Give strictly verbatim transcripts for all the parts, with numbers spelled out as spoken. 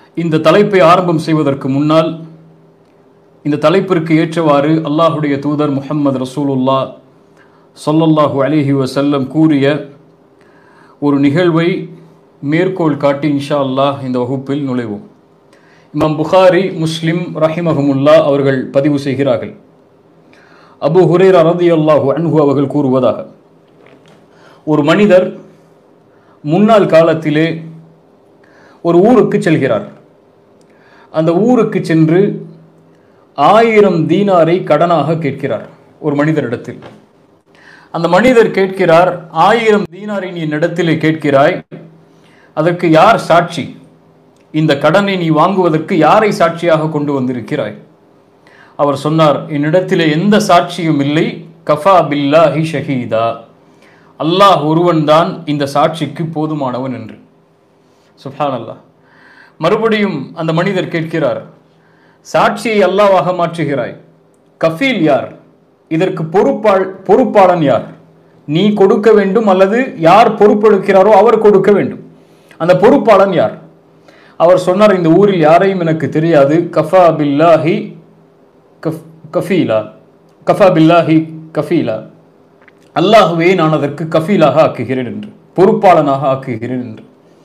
இந்த தலைப்பை ஆரம்பம் செய்வதற்கு முன்னால் இந்த தலைப்பிற்கு ஏற்றவாறு அல்லாஹுடைய தூதர் முஹம்மது ரசூலுல்லாஹ் ஸல்லல்லாஹு அலைஹி வஸல்லம் கூறிய ஒரு நிகழ்வை மேற்கோள் காட்டி இன்ஷா அல்லாஹ் இந்த வகுப்பில் நுழைவோம். இமாம் புகாரி, முஸ்லிம் ரஹிமஹுமுல்லா அவர்கள் பதிவு செய்கிறார்கள். அபூ ஹுரைரா ரலியல்லாஹு அன்ஹு அவர்கள் கூறுவதாக, ஒரு மனிதர் முன்னாள் காலத்திலே ஒரு ஊருக்கு செல்கிறார். அந்த ஊருக்கு சென்று ஆயிரம் தீனாரை கடனாக கேட்கிறார் ஒரு மனிதரிடத்தில். அந்த மனிதர் கேட்கிறார், ஆயிரம் தீனாரை நீ என்னிடத்திலே கேட்கிறாய், அதற்கு யார் சாட்சி? இந்த கடனை நீ வாங்குவதற்கு யாரை சாட்சியாக கொண்டு வந்திருக்கிறாய்? அவர் சொன்னார், என்னிடத்திலே எந்த சாட்சியும் இல்லை, கஃபா பில்லாஹி ஷஹீதா, அல்லாஹ் ஒருவன் தான் இந்த சாட்சிக்கு போதுமானவன் என்று. சுப்ஹானல்லாஹ். மறுபடியும் அந்த மனிதர் கேட்கிறார், சாட்சியை அல்லாஹ்வாக மாற்றுகிறாய், கஃபீல் யார்? இதற்கு பொறுப்பாள் பொறுப்பாளன் யார்? நீ கொடுக்க வேண்டும் அல்லது யார் பொறுப்பெடுக்கிறாரோ அவர் கொடுக்க வேண்டும். அந்த பொறுப்பாளன் யார்? அவர் சொன்னார், இந்த ஊரில் யாரையும் எனக்கு தெரியாது, கஃபா பில்லாஹி கஃபீலா, கஃபா பில்லாஹி கஃபீலா, அல்லாஹ்வே நான் அதற்கு கஃபீலாக ஆக்குகிறேன் என்று, பொறுப்பாளனாக ஆக்குகிறேன் என்று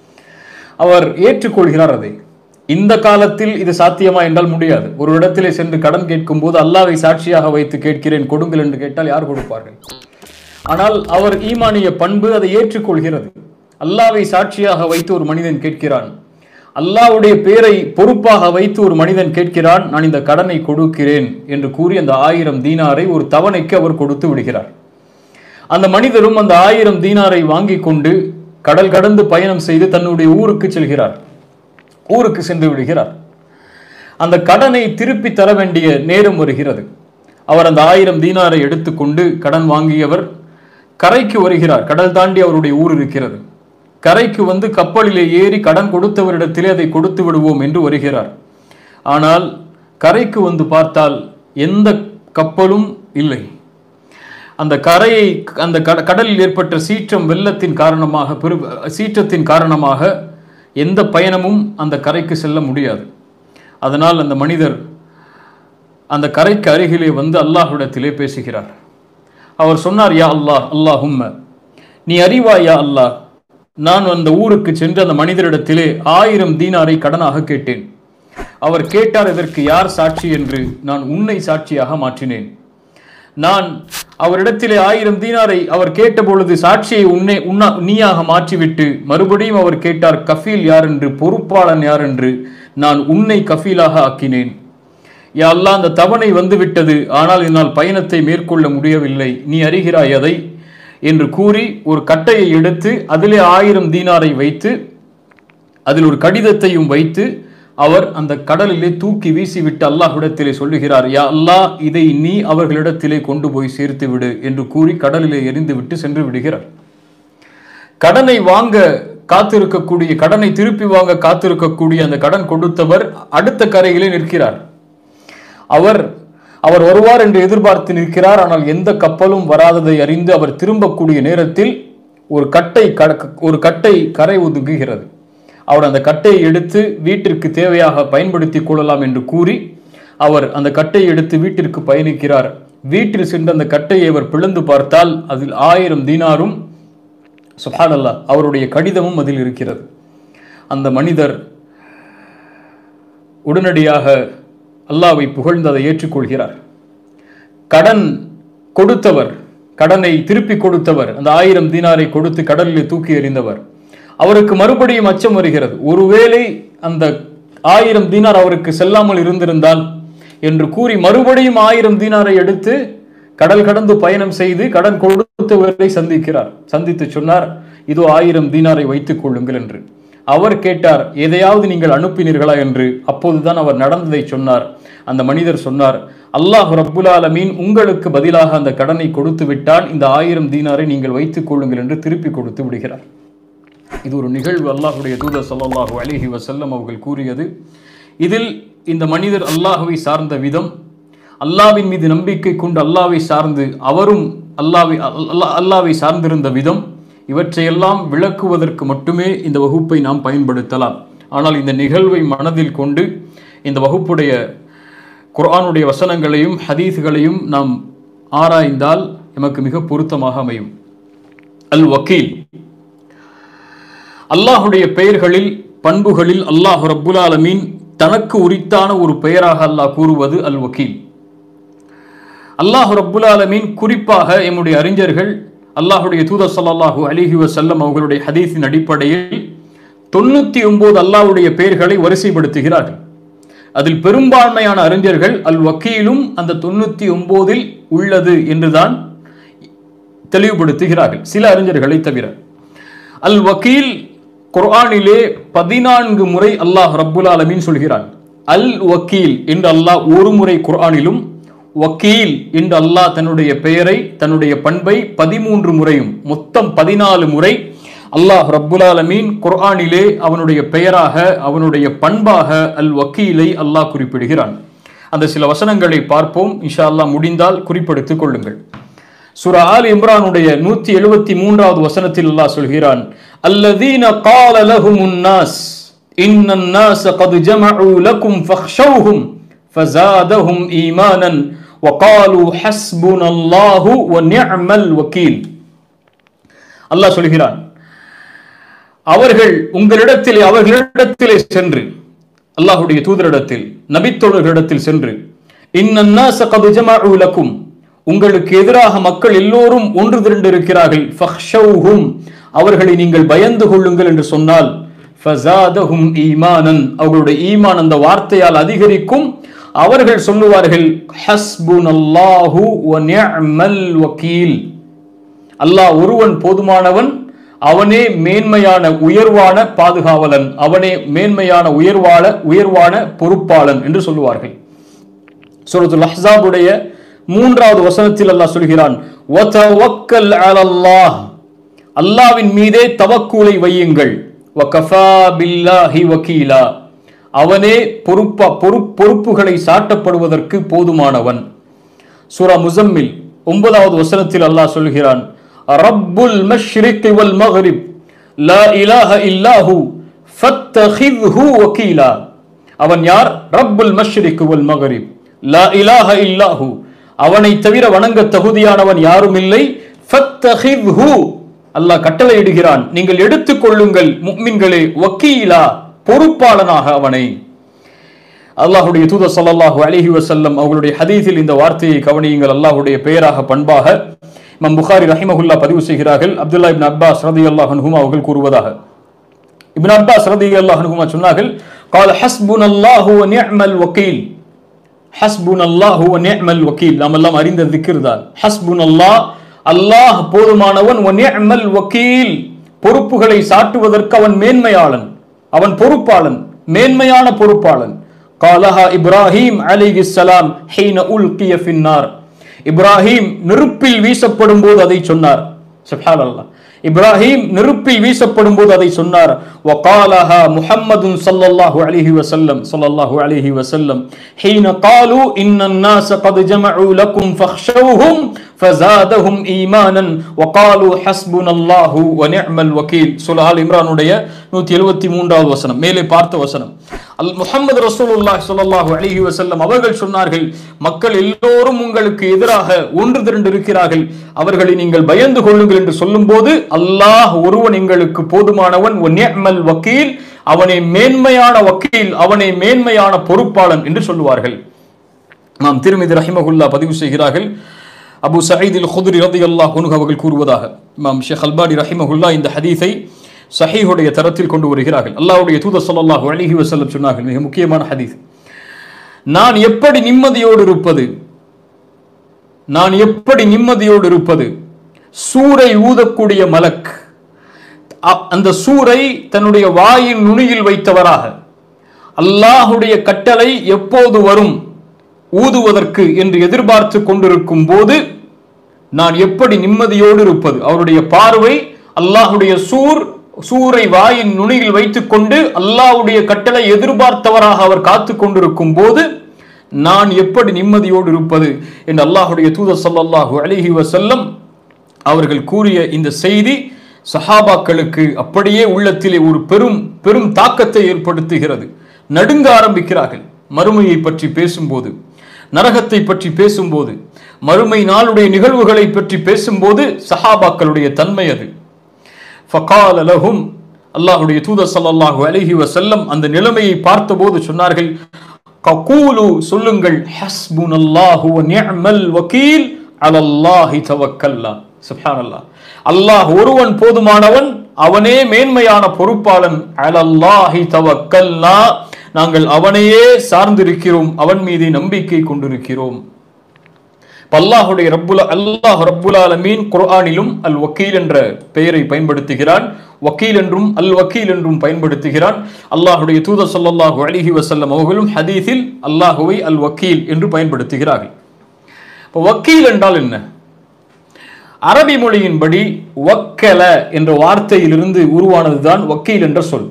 அவர் ஏற்றுக்கொள்கிறார். அதை இந்த காலத்தில் இது சாத்தியமா என்றால் முடியாது. ஒரு இடத்திலே சென்று கடன் கேட்கும் போது அல்லாஹ்வை சாட்சியாக வைத்து கேட்கிறேன் கொடுங்கள் என்று கேட்டால் யார் கொடுப்பார்கள்? ஆனால் அவர் ஈமானிய பண்பு அதை ஏற்றுக்கொள்கிறது. அல்லாஹ்வை சாட்சியாக வைத்து ஒரு மனிதன் கேட்கிறான், அல்லாஹ்வுடைய பேரை பொறுப்பாக வைத்து ஒரு மனிதன் கேட்கிறான், நான் இந்த கடனை கொடுக்கிறேன் என்று கூறி அந்த ஆயிரம் தீனாரை ஒரு தவணைக்கு அவர் கொடுத்து விடுகிறார். அந்த மனிதரும் அந்த ஆயிரம் தீனாரை வாங்கி கொண்டு கடல் கடந்து பயணம் செய்து தன்னுடைய ஊருக்கு செல்கிறார். ஊருக்கு சென்று விடுகிறார். அந்த கடனை திருப்பி தர வேண்டிய நேரம் வருகிறது. அவர் அந்த ஆயிரம் தீனாரை எடுத்துக்கொண்டு கடன் வாங்கியவர் கரைக்கு வருகிறார். கடல் தாண்டி அவருடைய ஊர் இருக்கிறது. கரைக்கு வந்து கப்பலிலே ஏறி கடன் கொடுத்தவரிடத்திலே அதை கொடுத்து விடுவோம் என்று வருகிறார். ஆனால் கரைக்கு வந்து பார்த்தால் எந்த கப்பலும் இல்லை. அந்த கரையை அந்த கடலில் ஏற்பட்ட சீற்றம் வெள்ளத்தின் காரணமாக பெரு சீற்றத்தின் காரணமாக எந்த பயணமும் அந்த கரைக்கு செல்ல முடியாது. அதனால் அந்த மனிதர் அந்த கரைக்கு அருகிலே வந்து அல்லாஹ்விடத்திலே பேசுகிறார். அவர் சொன்னார், யா அல்லாஹ், அல்லாஹும்ம நீ அறிவாய் யா அல்லாஹ், நான் அந்த ஊருக்கு சென்று அந்த மனிதரிடத்திலே ஆயிரம் தீனாரை கடனாக கேட்டேன். அவர் கேட்டார், இதற்கு யார் சாட்சி என்று நான் உன்னை சாட்சியாக மாற்றினேன். நான் அவரிடத்திலே ஆயிரம் தீனாரை அவர் கேட்ட பொழுது சாட்சியை உன்னை உன்னா நீயாக மாற்றிவிட்டு மறுபடியும் அவர் கேட்டார், கஃபீல் யார் என்று, பொறுப்பாளன் யார் என்று, நான் உன்னை கஃபீலாக ஆக்கினேன். யா அல்லாஹ், அந்த தவணை வந்துவிட்டது, ஆனால் என்னால் பயணத்தை மேற்கொள்ள முடியவில்லை, நீ அறிகிறாய் அதை என்று கூறி ஒரு கட்டையை எடுத்து அதிலே ஆயிரம் தீனாரை வைத்து அதில் ஒரு கடிதத்தையும் வைத்து அவர் அந்த கடலிலே தூக்கி வீசிவிட்டு அல்லாஹ்விடத்திலே சொல்லுகிறார், யா அல்லாஹ், இதை நீ அவர்களிடத்திலே கொண்டு போய் சேர்த்து விடு என்று கூறி கடலிலே எரிந்து விட்டு சென்று விடுகிறார். கடனை வாங்க காத்திருக்கக்கூடிய, கடனை திருப்பி வாங்க காத்திருக்கக்கூடிய அந்த கடன் கொடுத்தவர் அடுத்த கரையிலே நிற்கிறார். அவர் அவர் வருவார் என்று எதிர்பார்த்து நிற்கிறார். ஆனால் எந்த கப்பலும் வராததை அறிந்து அவர் திரும்பக்கூடிய நேரத்தில் ஒரு கட்டை ஒரு கட்டை கரை ஒதுங்குகிறது. அவர் அந்த கட்டையை எடுத்து வீட்டிற்கு தேவையாக பயன்படுத்தி கொள்ளலாம் என்று கூறி அவர் அந்த கட்டையை எடுத்து வீட்டிற்கு பயணிக்கிறார். வீட்டில் சென்று அந்த கட்டையை அவர் பிளந்து பார்த்தால் அதில் ஆயிரம் தீனாரும் சுப்ஹானல்லாஹ் அவருடைய கடிதமும் அதில் இருக்கிறது. அந்த மனிதர் உடனடியாக அல்லாஹ்வை புகழ்ந்து அதை ஏற்றுக்கொள்கிறார். கடன் கொடுத்தவர், கடனை திருப்பி கொடுத்தவர், அந்த ஆயிரம் தீனாரை கொடுத்து கடலில் தூக்கி எறிந்தவர், அவருக்கு மறுபடியும் அச்சம் வருகிறது. ஒருவேளை அந்த ஆயிரம் தீனார் அவருக்கு செல்லாமல் இருந்திருந்தால் என்று கூறி மறுபடியும் ஆயிரம் தீனாரை எடுத்து கடல் கடந்து பயணம் செய்து கடன் கொடுத்தவரை சந்திக்கிறார். சந்தித்து சொன்னார், இதோ ஆயிரம் தீனாரை வைத்துக் கொள்ளுங்கள் என்று. அவர் கேட்டார், எதையாவது நீங்கள் அனுப்பினீர்களா என்று. அப்போதுதான் அவர் நடந்ததை சொன்னார். அந்த மனிதர் சொன்னார், அல்லாஹ் ரப்புல் ஆலமீன் உங்களுக்கு பதிலாக அந்த கடனை கொடுத்து விட்டான், இந்த ஆயிரம் தீனாரை நீங்கள் வைத்துக் கொள்ளுங்கள் என்று திருப்பி கொடுத்து விடுகிறார். இது ஒரு நிகழ்வு அல்லாஹ்வுடைய தூதர் ஸல்லல்லாஹு அலைஹி வஸல்லம் அவர்கள் கூறியது. இதில் இந்த மனிதர் அல்லாஹ்வை சார்ந்த விதம், அல்லாஹ்வின் மீது நம்பிக்கை கொண்டு அல்லாஹ்வை சார்ந்து அவரும் அல்லாஹ்வை அல்லாஹ்வை சார்ந்திருந்த விதம், இவற்றையெல்லாம் விளக்குவதற்கு மட்டுமே இந்த வகுப்பை நாம் பயன்படுத்தலாம். ஆனால் இந்த நிகழ்வை மனதில் கொண்டு இந்த வகுப்புடைய குர்ஆனுடைய வசனங்களையும் ஹதீஸ்களையும் நாம் ஆராய்ந்தால் எமக்கு மிக பொருத்தமாக அமையும். அல் வக்கீல், அல்லாஹுடைய பெயர்களில் பண்புகளில் அல்லாஹ் ரப்புல் ஆலமீன் தனக்கு உரித்தான ஒரு பெயராக அல்லாஹ் கூறுவது அல் வக்கீல். அல்லாஹ் ரப்புல் ஆலமீன் குறிப்பாக எம்முடைய அறிஞர்கள் அல்லாஹுடைய தூதர் ஸல்லல்லாஹு அலைஹி வஸல்லம் அவர்களுடைய ஹதீஸின் அடிப்படையில் தொண்ணூத்தி ஒன்பது அல்லாஹ்வுடைய பெயர்களை வரிசைப்படுத்துகிறார்கள். அதில் பெரும்பான்மையான அறிஞர்கள் அல் வக்கீலும் அந்த தொண்ணூத்தி ஒன்பதில் உள்ளது என்றுதான் தெளிவுபடுத்துகிறார்கள், சில அறிஞர்களை தவிர. அல் வக்கீல் குர்ஆனிலே பதினான்கு முறை அல்லாஹ் ரப்புல் ஆலமீன் சொல்கிறான். அல் வக்கீல் என்று அல்லாஹ் ஒரு முறை குர்ஆனிலும், வக்கீல் என்று அல்லாஹ் தன்னுடைய பெயரை தன்னுடைய பண்பை பதிமூன்று முறையும், மொத்தம் பதினாலு முறை அல்லாஹ் ரப்புல் ஆலமீன் குர்ஆனிலே அவனுடைய பெயராக அவனுடைய பண்பாக அல் வக்கீலை அல்லாஹ் குறிப்பிடுகிறான். அந்த சில வசனங்களை பார்ப்போம் இன்ஷா அல்லாஹ், முடிந்தால் குறிப்பெடுத்துக் கொள்ளுங்கள். சூரா ஆல் இம்ரானுடைய நூற்றி எழுபத்தி மூன்றாவது வசனத்தில் அல்லாஹ் சொல்கிறான், அல்லதீன கால லஹுமுன் நாஸ் இன்னன் நாஸ கத் ஜமஉ லகும் ஃபக்ஷௌஹும் ஃபஸாதஹும் ஈமானன் வகாலு ஹஸ்புனல்லாஹு வ நிஅமல் வக்கீல். அல்லாஹ் சொல்கிறான், அவர்கள் உங்களிடத்திலே அவர்களிடத்திலே சென்று, அல்லாஹ்வுடைய தூதரிடத்தில் நபித்தோழர்களிடத்தில் சென்று, இன்னன் நாஸ கத் ஜமஉ லகும், உங்களுக்கு எதிராக மக்கள் எல்லோரும் ஒன்று திரண்டு இருக்கிறார்கள், ஃபக்ஷௌஹும், அவர்களை நீங்கள் பயந்து கொள்ளுங்கள் என்று சொன்னால், ஃபஸாதஹும் ஈமானன், அவர்களுடைய ஈமான் அந்த வார்த்தையால் அதிகரிக்கும். அவர்கள் சொல்லுவார்கள், ஹஸ்புனல்லாஹு வ நிஅமல் வக்கீல், அல்லாஹ் ஒருவன் போதுமானவன், அவனே மேன்மையான உயர்வான பாதுகாவலன், அவனே மேன்மையான உயர்வான உயர்வான பொறுப்பாளன் என்று சொல்லுவார்கள். சூரத்துல் அஹ்ஸாபுடைய மூன்றாவது வசனத்தில் அல்லாஹ் சொல்கிறான், வதவக்கல் அலல்லாஹ், அல்லாஹ்வின் மீதே தவக்குலை வையுங்கள், வகஃபா பில்லாஹி வக்கீலா, அவனே பொறுப்பா பொறுப்புகளை சாட்டப்படுவதற்கு போதுமானவன். சூரா முஸம்மில் ஒன்பதாவது வசனத்தில் அல்லாஹ் சொல்கிறான், ரப்புல் மஷ்ரிக் வல் மக்ரிப் லா இலாஹ இல்லாஹு ஃபத்தகித்ஹு வக்கீலா, அவன் யார்? ரப்புல் மஷ்ரிக் வல் மக்ரிப் லா இலாஹ இல்லாஹு, அவனை தவிர வணங்க தகுதியானவன் யாரும் இல்லை. ஃபத்தகித்ஹு, அல்லாஹ் கட்டளையிடுகிறான், நீங்கள் எடுத்துக் கொள்ளுங்கள் முஃமின்களே, வக்கீலா, பொறுப்பாளனாக அவனை. அல்லாஹ்வுடைய தூதர் ஸல்லல்லாஹு அலைஹி வஸல்லம் அவர்களுடைய ஹதீஸில் இந்த வார்த்தையை கவனியுங்கள். அல்லாஹ்வுடைய பெயராக பண்பாக இமாம் புகாரி ரஹிமஹுல்லாஹ் பதிவு செய்கிறார்கள். அப்துல்லா இப்னு அப்பாஸ் ரலியல்லாஹு அன்ஹுமா அவர்கள் கூறுவதாக, இப்னு அப்பாஸ் ரலியல்லாஹு அன்ஹுமா சொன்னார்கள், قال حسبنا الله ونعم الوكيل, ஹஸ்புனல்லாஹு வ நிஅமல் வக்கீல், நாம் எல்லாம் அறிந்த திக்ர் தான். ஹஸ்புனல்லாஹ், அல்லாஹ் போதுமானவன், வ நிஅமல் வக்கீல், பொறுப்புகளை சாட்டுவதற்கு அவன் மேன்மையாளன், அவன் பொறுப்பாளன், மேன்மையான பொறுப்பாளன். காலஹா இப்ராஹிம் அலைஹிஸ்ஸலாம் ஹீன உல்கிய ஃபின்னார், இப்ராஹிம் நெருப்பில் வீசப்படும் போது அதை சொன்னார். சுப்ஹானல்லாஹ், இப்ராஹிம் நெருப்பில் வீசப்படும் போது அதை சொன்னார். வகாலஹா முஹம்மதுன் ஸல்லல்லாஹு அலைஹி வஸல்லம் ஸல்லல்லாஹு அலைஹி வஸல்லம் ஹீன காலு இன்னன் நாஸ கத் ஜமஉ லகும் ஃபக்ஷௌஹும் ஃபஸாதஹும் ஈமானன் வகாலு ஹஸ்புனல்லாஹு வ நிஅமல் வக்கீல். சூரா ஆல் இம்ரானுடைய நூற்றி எழுபத்தி மூன்றாவது வசனம், மேலே பார்த்த வசனம். அல் முஹம்மது ரசூலுல்லாஹி ஸல்லல்லாஹு அலைஹி வஸல்லம் அவர்கள் சொன்னார்கள், மக்கள் எல்லோரும் உங்களுக்கு எதிராக ஒன்று திரண்டு இருக்கிறார்கள், அவர்களை நீங்கள் பயந்து கொள்ளுங்கள் என்று சொல்லும்போது, அல்லாஹ் ஒருவன் எங்களுக்கு போதுமானவன், வ நிஅமல் வக்கீல், அவனே மேன்மையான வக்கீல், அவனே மேன்மையான பொறுப்பாளன் என்று சொல்லுவார்கள். நாம் திருமிதி ரஹிமஹுல்லாஹ் பதிவு செய்கிறார்கள், அபு சயீத் அல் குத்ரி ரலியல்லாஹு அன்ஹு அவர்கள் கூறுவதாக, இமாம் ஷேக் அல்பானி ரஹிமஹுல்லாஹ் இந்த ஹதீஸை சஹீஹுடைய தரத்தில் கொண்டு வருகிறார்கள். அல்லாஹ்வுடைய தூதர் ஸல்லல்லாஹு அலைஹி வஸல்லம் சொன்னார்கள், மிக முக்கியமான ஹதீஸ், நான் எப்படி நிம்மதியோடு இருப்பது, நான் எப்படி நிம்மதியோடு இருப்பது, சூரை ஊதக்கூடிய மலக், அந்த சூரை தன்னுடைய வாயின் நுனியில் வைத்தவராக, அல்லாஹுடைய கட்டளை எப்போது வரும் ஊதுவதற்கு என்று எதிர்பார்த்து கொண்டிருக்கும் போது நான் எப்படி நிம்மதியோடு இருப்பது, அவருடைய பார்வை அல்லாஹுடைய சூர் சூரை வாயின் நுனியில் வைத்துக் கொண்டு அல்லாஹ்வுடைய கட்டளை எதிர்பார்த்தவராக அவர் காத்து கொண்டிருக்கும் போது நான் எப்படி நிம்மதியோடு இருப்பது என்று அல்லாஹுடைய தூதர் ஸல்லல்லாஹு அலைஹி வஸல்லம் அவர்கள் கூறிய இந்த செய்தி சஹாபாக்களுக்கு அப்படியே உள்ளத்திலே ஒரு பெரும் பெரும் தாக்கத்தை ஏற்படுத்துகிறது. நடுங்க ஆரம்பிக்கிறார்கள். மறுமையை பற்றி பேசும்போது, நரகத்தை பற்றி பேசும்போது, மறுமை நாளுடைய நிகழ்வுகளை பற்றி பேசும்போது சஹாபாக்களுடைய தன்மை அது. ஃபகால லஹும், அல்லாஹ்வுடைய தூதர் ஸல்லல்லாஹு அலைஹி வஸல்லம் அந்த நிலைமையை பார்த்தபோது சொன்னார்கள், ககூலு, சொல்லுங்கள், ஹஸ்புனல்லாஹு வ நிஅமல் வகீல் அலல்லாஹி தவக்கல்னா. சுப்ஹானல்லாஹ், அல்லாஹ் ஒருவன் போதுமானவன், அவனே மேன்மையான பொறுப்பாளன். அலல்லாஹி தவக்கல்னா, நாங்கள் அவனையே சார்ந்திருக்கிறோம், அவன் மீது நம்பிக்கை கொண்டிருக்கிறோம். அல்லாஹுடைய ரப்புல் அல்லாஹ் ரப்புல் ஆலமீன் குர்ஆனிலும் அல் வக்கீல் என்ற பெயரை பயன்படுத்துகிறான், வக்கீல் என்றும் அல் வக்கீல் என்றும் பயன்படுத்துகிறான். அல்லாஹுடைய தூதர் ஸல்லல்லாஹு அலைஹி வஸல்லம் அவர்களும் ஹதீஸில் அல்லாஹுவை அல் வக்கீல் என்று பயன்படுத்துகிறார்கள். இப்போ வக்கீல் என்றால் என்ன? அரபி மொழியின்படி வக்கல என்ற வார்த்தையிலிருந்து உருவானதுதான் வக்கீல் என்ற சொல்.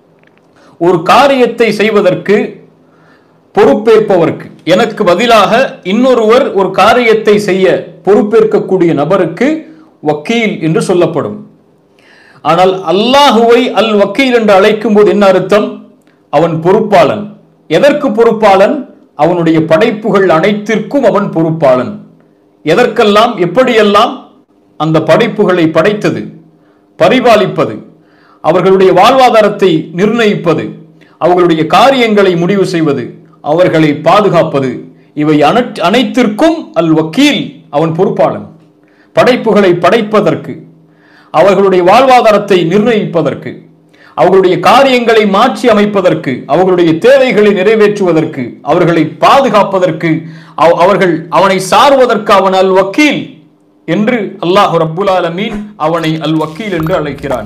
ஒரு காரியத்தை செய்வதற்கு பொறுப்பேற்பவருக்கு, எனக்கு பதிலாக இன்னொருவர் ஒரு காரியத்தை செய்ய பொறுப்பேற்கக்கூடிய நபருக்கு வக்கீல் என்று சொல்லப்படும். ஆனால் அல்லாஹுவை அல் வக்கீல் என்று அழைக்கும் போது என்ன அர்த்தம்? அவன் பொறுப்பாளன். எதற்கு பொறுப்பாளன்? அவனுடைய படைப்புகள் அனைத்திற்கும் அவன் பொறுப்பாளன். எதற்கெல்லாம், எப்படியெல்லாம்? அந்த படைப்புகளை படைத்தது, பரிபாலிப்பது, அவர்களுடைய வாழ்வாதாரத்தை நிர்ணயிப்பது, அவர்களுடைய காரியங்களை முடிவு செய்வது, அவர்களை பாதுகாப்பது, இவை அனைத்திற்கும் அல் வக்கீல் அவன் பொறுப்பாளன். படைப்புகளை படைப்பதற்கு, அவர்களுடைய வாழ்வாதாரத்தை நிர்ணயிப்பதற்கு, அவர்களுடைய காரியங்களை மாற்றி அமைப்பதற்கு, அவர்களுடைய தேவைகளை நிறைவேற்றுவதற்கு, அவர்களை பாதுகாப்பதற்கு, அவர்கள் அவனை சார்வதற்கு அவன் அல் வக்கீல் என்று அல்லாஹ் ரப்புல் ஆலமீன் அவனை அல் வக்கீல் என்று அழைக்கிறான்.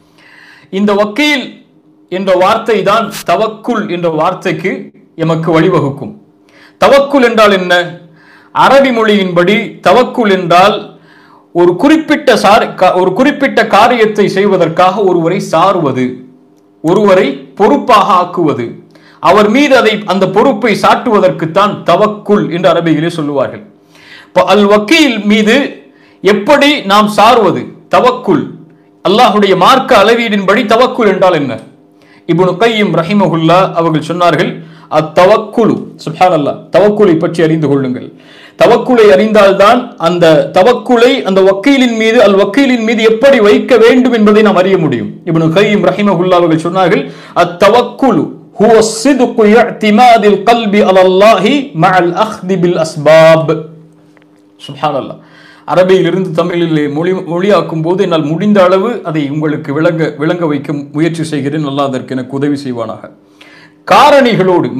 இந்த வக்கீல் என்ற வார்த்தை தான் தவக்குல் என்ற வார்த்தைக்கு எமக்கு வழிவகுக்கும். தவக்குல் என்றால் என்ன? அரபி மொழியின்படி தவக்குல் என்றால் ஒரு குறிப்பிட்ட சார் ஒரு குறிப்பிட்ட காரியத்தை செய்வதற்காக ஒருவரை சார்வது, ஒருவரை பொறுப்பாக ஆக்குவது, அவர் மீது அதை அந்த பொறுப்பை சாட்டுவதற்குத்தான் தவக்குல் என்று அரபியிலே சொல்லுவார்கள். அல் வக்கீல் மீது எப்படி நாம் சார்வது? தவக்குல், அல்லாஹுடைய மார்க்க அளவீடின்படி தவக்குல் என்றால் என்ன? இப்னு கய்யிம் ரஹிமஹுல்லா அவர்கள் சொன்னார்கள், அத்தவக்குலு, சுப்ஹானல்லாஹ், தவக்குலை பற்றி அறிந்து கொள்ளுங்கள். தவக்குலை அறிந்தால்தான் அந்த தவக்குலை அந்த வக்கீலின் மீது, அல் வக்கீலின் மீது எப்படி வைக்க வேண்டும் என்பதை நாம் அறிய முடியும். இப்னு கய்யிம் ரஹிமஹுல்லா அவர்கள் சொன்னார்கள், அத்தவக்குலு ஹுவ ஸித்கு இஅ்திமாதில் கல்பி அலல்லாஹி மஅல் அக்தி பில் அஸ்பாப். சுப்ஹானல்லாஹ், அரபியிலிருந்து தமிழில் மொழி மொழியாக்கும் போது என்னால் முடிந்த அளவு அதை உங்களுக்கு விளங்க விளங்க வைக்க முயற்சி செய்கிறேன். அல்லாஹ் அதற்கு எனக்கு உதவி செய்வானாக. காரணிகளோடு,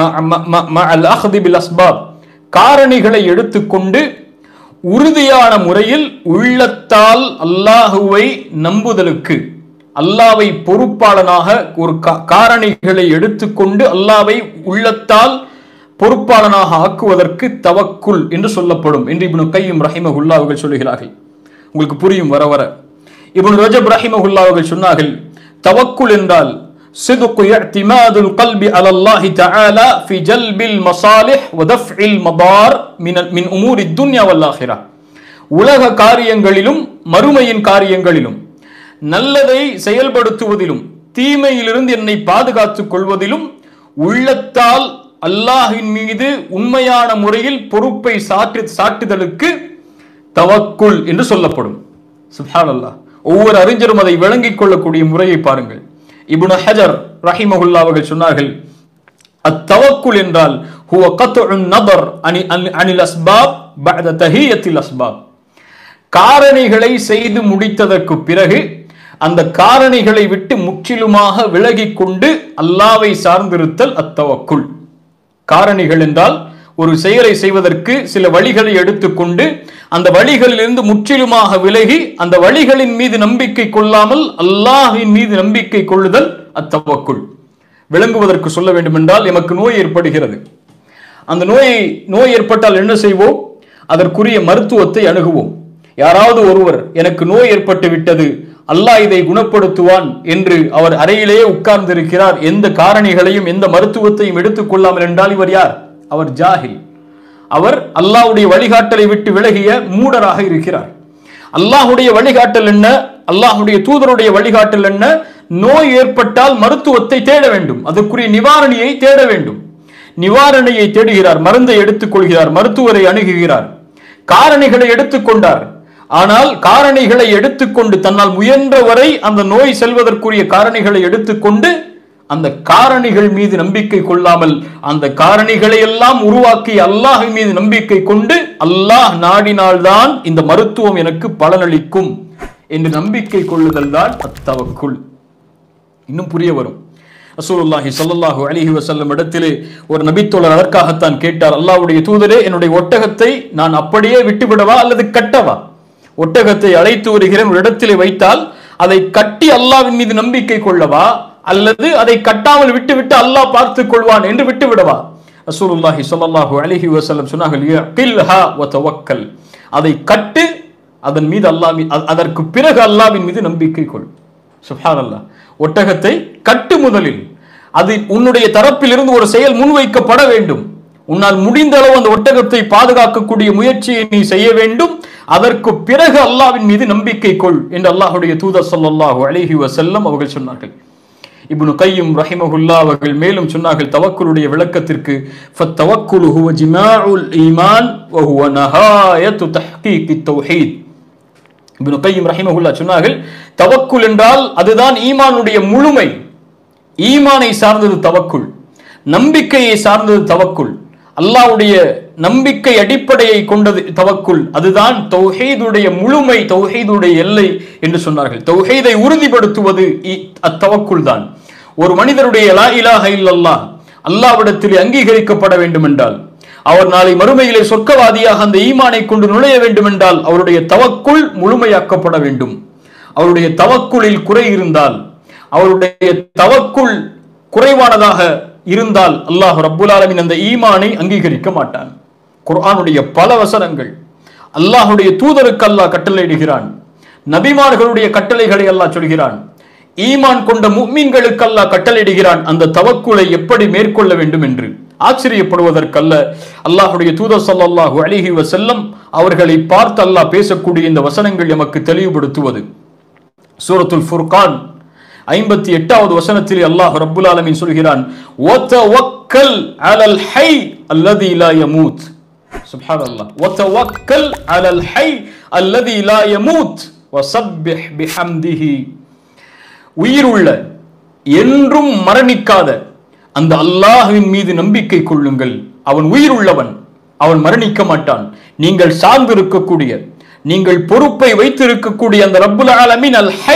காரணிகளை எடுத்துக்கொண்டு உறுதியான முறையில் உள்ளத்தால் அல்லாஹுவை நம்புதலுக்கு, அல்லாவை பொறுப்பாளனாக ஒரு காரணிகளை எடுத்துக்கொண்டு அல்லாவை உள்ளத்தால் பொறுப்பாளனாக ஆக்குவதற்கு தவக்குல் என்று சொல்லப்படும் என்று இப்னு கய்யிம் ரஹிமஹுல்லா அவர்கள் சொல்லுகிறார்கள். உங்களுக்கு புரியும் வர வர. இப்னு ரஜப் ரஹிமஹுல்லா அவர்கள் சொன்னார்கள், தவக்குல் என்றால் சிதுக்கு இஅ்திமாதுல் கல்பி அலல்லாஹி தஆலா ஃபி ஜல்பில் மசாலிஹ் வ தஃப்இல் மதார் மின் உமூரித் துன்யா வல் ஆখিরাহ. உலக காரியங்களிலும் மறுமையின் காரியங்களிலும் நல்லதை செயல்படுத்துவதிலும் தீமையிலிருந்து என்னை பாதுகாத்துக் கொள்வதிலும் உள்ளத்தால் அல்லாஹின் மீது உண்மையான முறையில் பொறுப்பை சாட்டு சாட்டுதலுக்கு தவக்குல் என்று சொல்லப்படும். சுப்ஹானல்லாஹ், ஒவ்வொரு அறிஞரும் அதை விளங்கிக் கொள்ளக்கூடிய முறையை பாருங்கள். இப்னு ஹஜர் ரஹிமஹுல்லா அவர்கள் சொன்னார்கள், அத்தவக்குல் என்றால் ஹுவ கத்உன் நதர் அனில் அஸ்பாப் பஅத தஹியத்தில் அஸ்பாப். காரணிகளை செய்து முடித்ததற்கு பிறகு அந்த காரணிகளை விட்டு முற்றிலுமாக விலகிக் கொண்டு அல்லாவை சார்ந்திருத்தல் அத்தவக்குல். காரணிகள் என்றால் ஒரு செயலை செய்வதற்கு சில வழிகளை எடுத்துக்கொண்டு அந்த வழிகளிலிருந்து முற்றிலுமாக விலகி அந்த வழிகளின் மீது நம்பிக்கை கொள்ளாமல் அல்லாஹ்வின் மீது நம்பிக்கை கொள்ளுதல் அத்தவக்குல். விளங்குவதற்கு சொல்ல வேண்டும் என்றால், எமக்கு நோய் ஏற்படுகிறது. அந்த நோயை நோய் ஏற்பட்டால் என்ன செய்வோம்? அதற்குரிய மருத்துவத்தை அணுகுவோம். யாராவது ஒருவர் எனக்கு நோய் ஏற்பட்டு விட்டது, அல்லாஹ் இதை குணப்படுத்துவான் என்று அவர் அறையிலேயே உட்கார்ந்திருக்கிறார், எந்த காரணிகளையும் எந்த மருத்துவத்தையும் எடுத்துக் கொள்ளாமல் என்றால் இவர் யார்? அவர் ஜாஹில். அவர் அல்லாஹ்வுடைய வழிகாட்டலை விட்டு விலகிய மூடராக இருக்கிறார். அல்லாஹ்வுடைய வழிகாட்டல் என்ன? அல்லாஹ்வுடைய தூதருடைய வழிகாட்டல் என்ன? நோய் ஏற்பட்டால் மருத்துவத்தை தேட வேண்டும், அதற்குரிய நிவாரணியை தேட வேண்டும். நிவாரணியை தேடுகிறார், மருந்தை எடுத்துக் கொள்கிறார், மருத்துவரை அணுகுகிறார், காரணிகளை எடுத்துக்கொண்டார். ஆனால் காரணிகளை எடுத்துக்கொண்டு தன்னால் முயன்றவரை அந்த நோய் செல்வதற்குரிய காரணிகளை எடுத்துக்கொண்டு அந்த காரணிகள் மீது நம்பிக்கை கொள்ளாமல் அந்த காரணிகளை எல்லாம் உருவாக்கி அல்லாஹ் மீது நம்பிக்கை கொண்டு அல்லாஹ் நாடினால்தான் இந்த மருத்துவம் எனக்கு பலனளிக்கும் என்று நம்பிக்கை கொள்ளுதல் தான் அத்தவக்குல். இன்னும் புரிய வரும். ரசூலுல்லாஹி ஸல்லல்லாஹு அலைஹி வஸல்லம் இடத்திலே ஒரு நபித்தோழர் அதற்காகத்தான் கேட்டார், அல்லாஹ்வுடைய தூதரே, என்னுடைய ஒட்டகத்தை நான் அப்படியே விட்டுவிடவா அல்லது கட்டவா? ஒட்டகத்தை அழைத்து வருகிறேன், ஒரு இடத்திலே வைத்தால் அதை கட்டி அல்லாஹ்வின் மீது நம்பிக்கை கொள்ளவா அல்லது அதை கட்டாமல் விட்டுவிட்டு அல்லாஹ் பார்த்துக் கொள்வான் என்று விட்டு விடவா? ரசூலுல்லாஹி ஸல்லல்லாஹு அலைஹி வஸல்லம் சொன்னார்கள், யகில்ஹா வ தவக்கல், அதை கட்டு, அதன் மீது அல்லாஹ், அதற்கு பிறகு அல்லாஹ்வின் மீது நம்பிக்கை கொள். சுப்ஹானல்லாஹ். ஒட்டகத்தை கட்டு முதலில், அது உன்னுடைய தரப்பில் இருந்து ஒரு செயல் முன்வைக்கப்பட வேண்டும். உன்னால் முடிந்த அளவு அந்த ஒட்டகத்தை பாதுகாக்கக்கூடிய முயற்சியை நீ செய்ய வேண்டும். அதற்கு பிறகு அல்லாஹ்வின் மீது நம்பிக்கை கொள் என்று அல்லாஹ்வுடைய தூதர் ஸல்லல்லாஹு அலைஹி வஸல்லம் அவர்கள் சொன்னார்கள். இப்னு கய்யிம் ரஹிமஹுல்லாஹ் அவர்கள் மேலும் சொன்னார்கள் தவக்குலுடைய விளக்கத்திற்கு, ஃபத்தவக்குலு ஹுவ ஜிமாஉல் ஈமான் வ ஹுவ நஹாயத்து தஹ்கீகித் தௌஹீத். இப்னு கய்யிம் ரஹிமஹுல்லாஹ் சொன்னார்கள், தவக்குல் என்றால் அதுதான் ஈமானுடைய முழுமை. ஈமானை சார்ந்தது தவக்குல், நம்பிக்கையை சார்ந்தது தவக்குல், அல்லாஹ்வுடைய நம்பிக்கை அடிப்படையை கொண்டது தவக்குல். அதுதான் தௌஹீதுடைய முழுமை, தௌஹீதுடைய எல்லை என்று சொன்னார்கள். தௌஹீதை உறுதிப்படுத்துவது அத்தவக்குல் தான். ஒரு மனிதருடைய லா இலாஹ இல்லல்லாஹ் அல்லாஹ்விடத்தில் அங்கீகரிக்கப்பட வேண்டும் என்றால், அவர் நாளை மறுமையிலே சொர்க்கவாதியாக அந்த ஈமானை கொண்டு நுழைய வேண்டும் என்றால் அவருடைய தவக்குல் முழுமையாக்கப்பட வேண்டும். அவருடைய தவக்குலில் குறை இருந்தால், அவருடைய தவக்குல் குறைவானதாக இருந்தால் அல்லாஹ் ரப்புல் ஆலமீன் அந்த ஈமானை அங்கீகரிக்க மாட்டான். குர்ஆனுடைய பல வசனங்கள் அல்லாஹ்வுடைய தூதருக்கு அல்லாஹ் கட்டளையிடுகிறான், நபிமார்களுடைய கட்டளைகளை அல்லாஹ் சொல்கிறான், ஈமான் கொண்ட முஃமின்களுக்கு அல்லாஹ் கட்டளையிடுகிறான் அந்த தவக்குலை எப்படி மேற்கொள்ள வேண்டும் என்று. ஆச்சரியப்படுவதற்கல்ல, அல்லாஹ்வுடைய தூதர் ஸல்லல்லாஹு அலைஹி வஸல்லம் அவர்களை பார்த்து அல்லாஹ் பேசக்கூடிய இந்த வசனங்கள் நமக்கு தெளிவுபடுத்துவது. சூரத்துல் ஃபுர்கான் ஐம்பத்தி எட்டாவது வசனத்தில் அல்லாஹ் ரப்புல் ஆலமீன் சொல்கிறான், வதவக்கல் அலல் ஹை அல்லதி லா யமூத். சுப்ஹானல்லாஹ். வதவக்கல் அலல் ஹை அல்லதி லா யமூத் வஸப்பிஹ் பிஹம்திஹி. உயிருள்ள, என்றும் மரணிக்காத அந்த அல்லாஹ்வின் மீது நம்பிக்கை கொள்ளுங்கள். அவன் உயிருள்ளவன், அவன் மரணிக்க மாட்டான். நீங்கள் சார்ந்திருக்கக்கூடிய, நீங்கள் பொறுப்பை வைத்திருக்கக்கூடிய அந்த ரப்புல் ஆலமீன் அல் ஹை,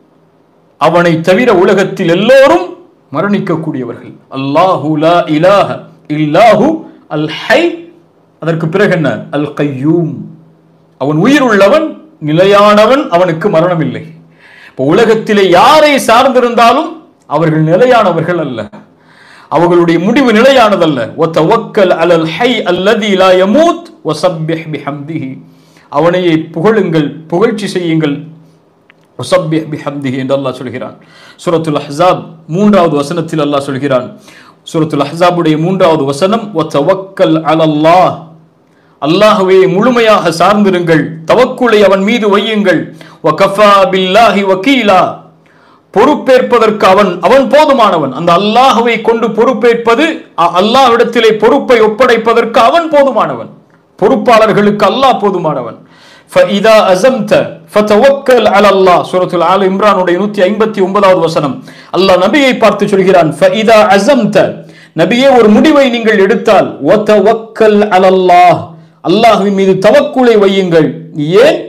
அவனை தவிர உலகத்தில் எல்லோரும் மரணிக்கக்கூடியவர்கள். அல்லாஹு லா இலாஹ இல்லாஹு அல் ஹை. அதற்கு பிறகு என்ன? அல் கய்யூம். அவன் உயிர் உள்ளவன், நிலையானவன், அவனுக்கு மரணம் இல்லை. இப்போ உலகத்திலே யாரை சார்ந்திருந்தாலும் அவர்கள் நிலையானவர்கள் அல்ல, அவர்களுடைய முடிவு நிலையானதல்ல. வதவக்கல் அலல் ஹை அல்லதி லா யமூத் வஸப்பிஹ் பிஹம்திஹி. அவனையே புகழுங்கள், புகழ்ச்சி செய்யுங்கள். வஸப்பிஹ் பிஹம்திஹி என்று அல்லாஹ் சொல்கிறான். சூரத்துல் அஹ்ஸாப் மூன்றாவது வசனத்தில் அல்லாஹ் சொல்கிறான். சூரத்துல் அஹ்ஸாபுடைய மூன்றாவது வசனம், வதவக்கல் அலல்லாஹ், அல்லாஹ்வை முழுமையாக சார்ந்திருங்கள், தவக்குலை அவன் மீது வையுங்கள். வகஃபா பில்லாஹி வகீலா, பொறுப்பேற்பதற்கு அவன் அவன் போதுமானவன். அந்த அல்லாஹ்வை கொண்டு பொறுப்பேற்பது, அல்லாஹ்விடத்திலே பொறுப்பை ஒப்படைப்பதற்கு அவன் போதுமானவன். பொறுப்பாளர்களுக்கு அல்லாஹ் போதுமானவன். ஃபஇதா அஸம்த ஃபதவக்கல் அலல்லாஹ். சூரத்துல் ஆல இம்ரானுடைய நூற்றி ஐம்பத்தி ஒன்பதாவது வசனம் அல்லாஹ் நபியை பார்த்து சொல்கிறான், ஃபஇதா அஸம்த, நபியே ஒரு முடிவை நீங்கள் எடுத்தால், வதவக்கல் அலல்லாஹ், அல்லாஹ்வின் மீது தவக்குலை வையுங்கள். ஏன்?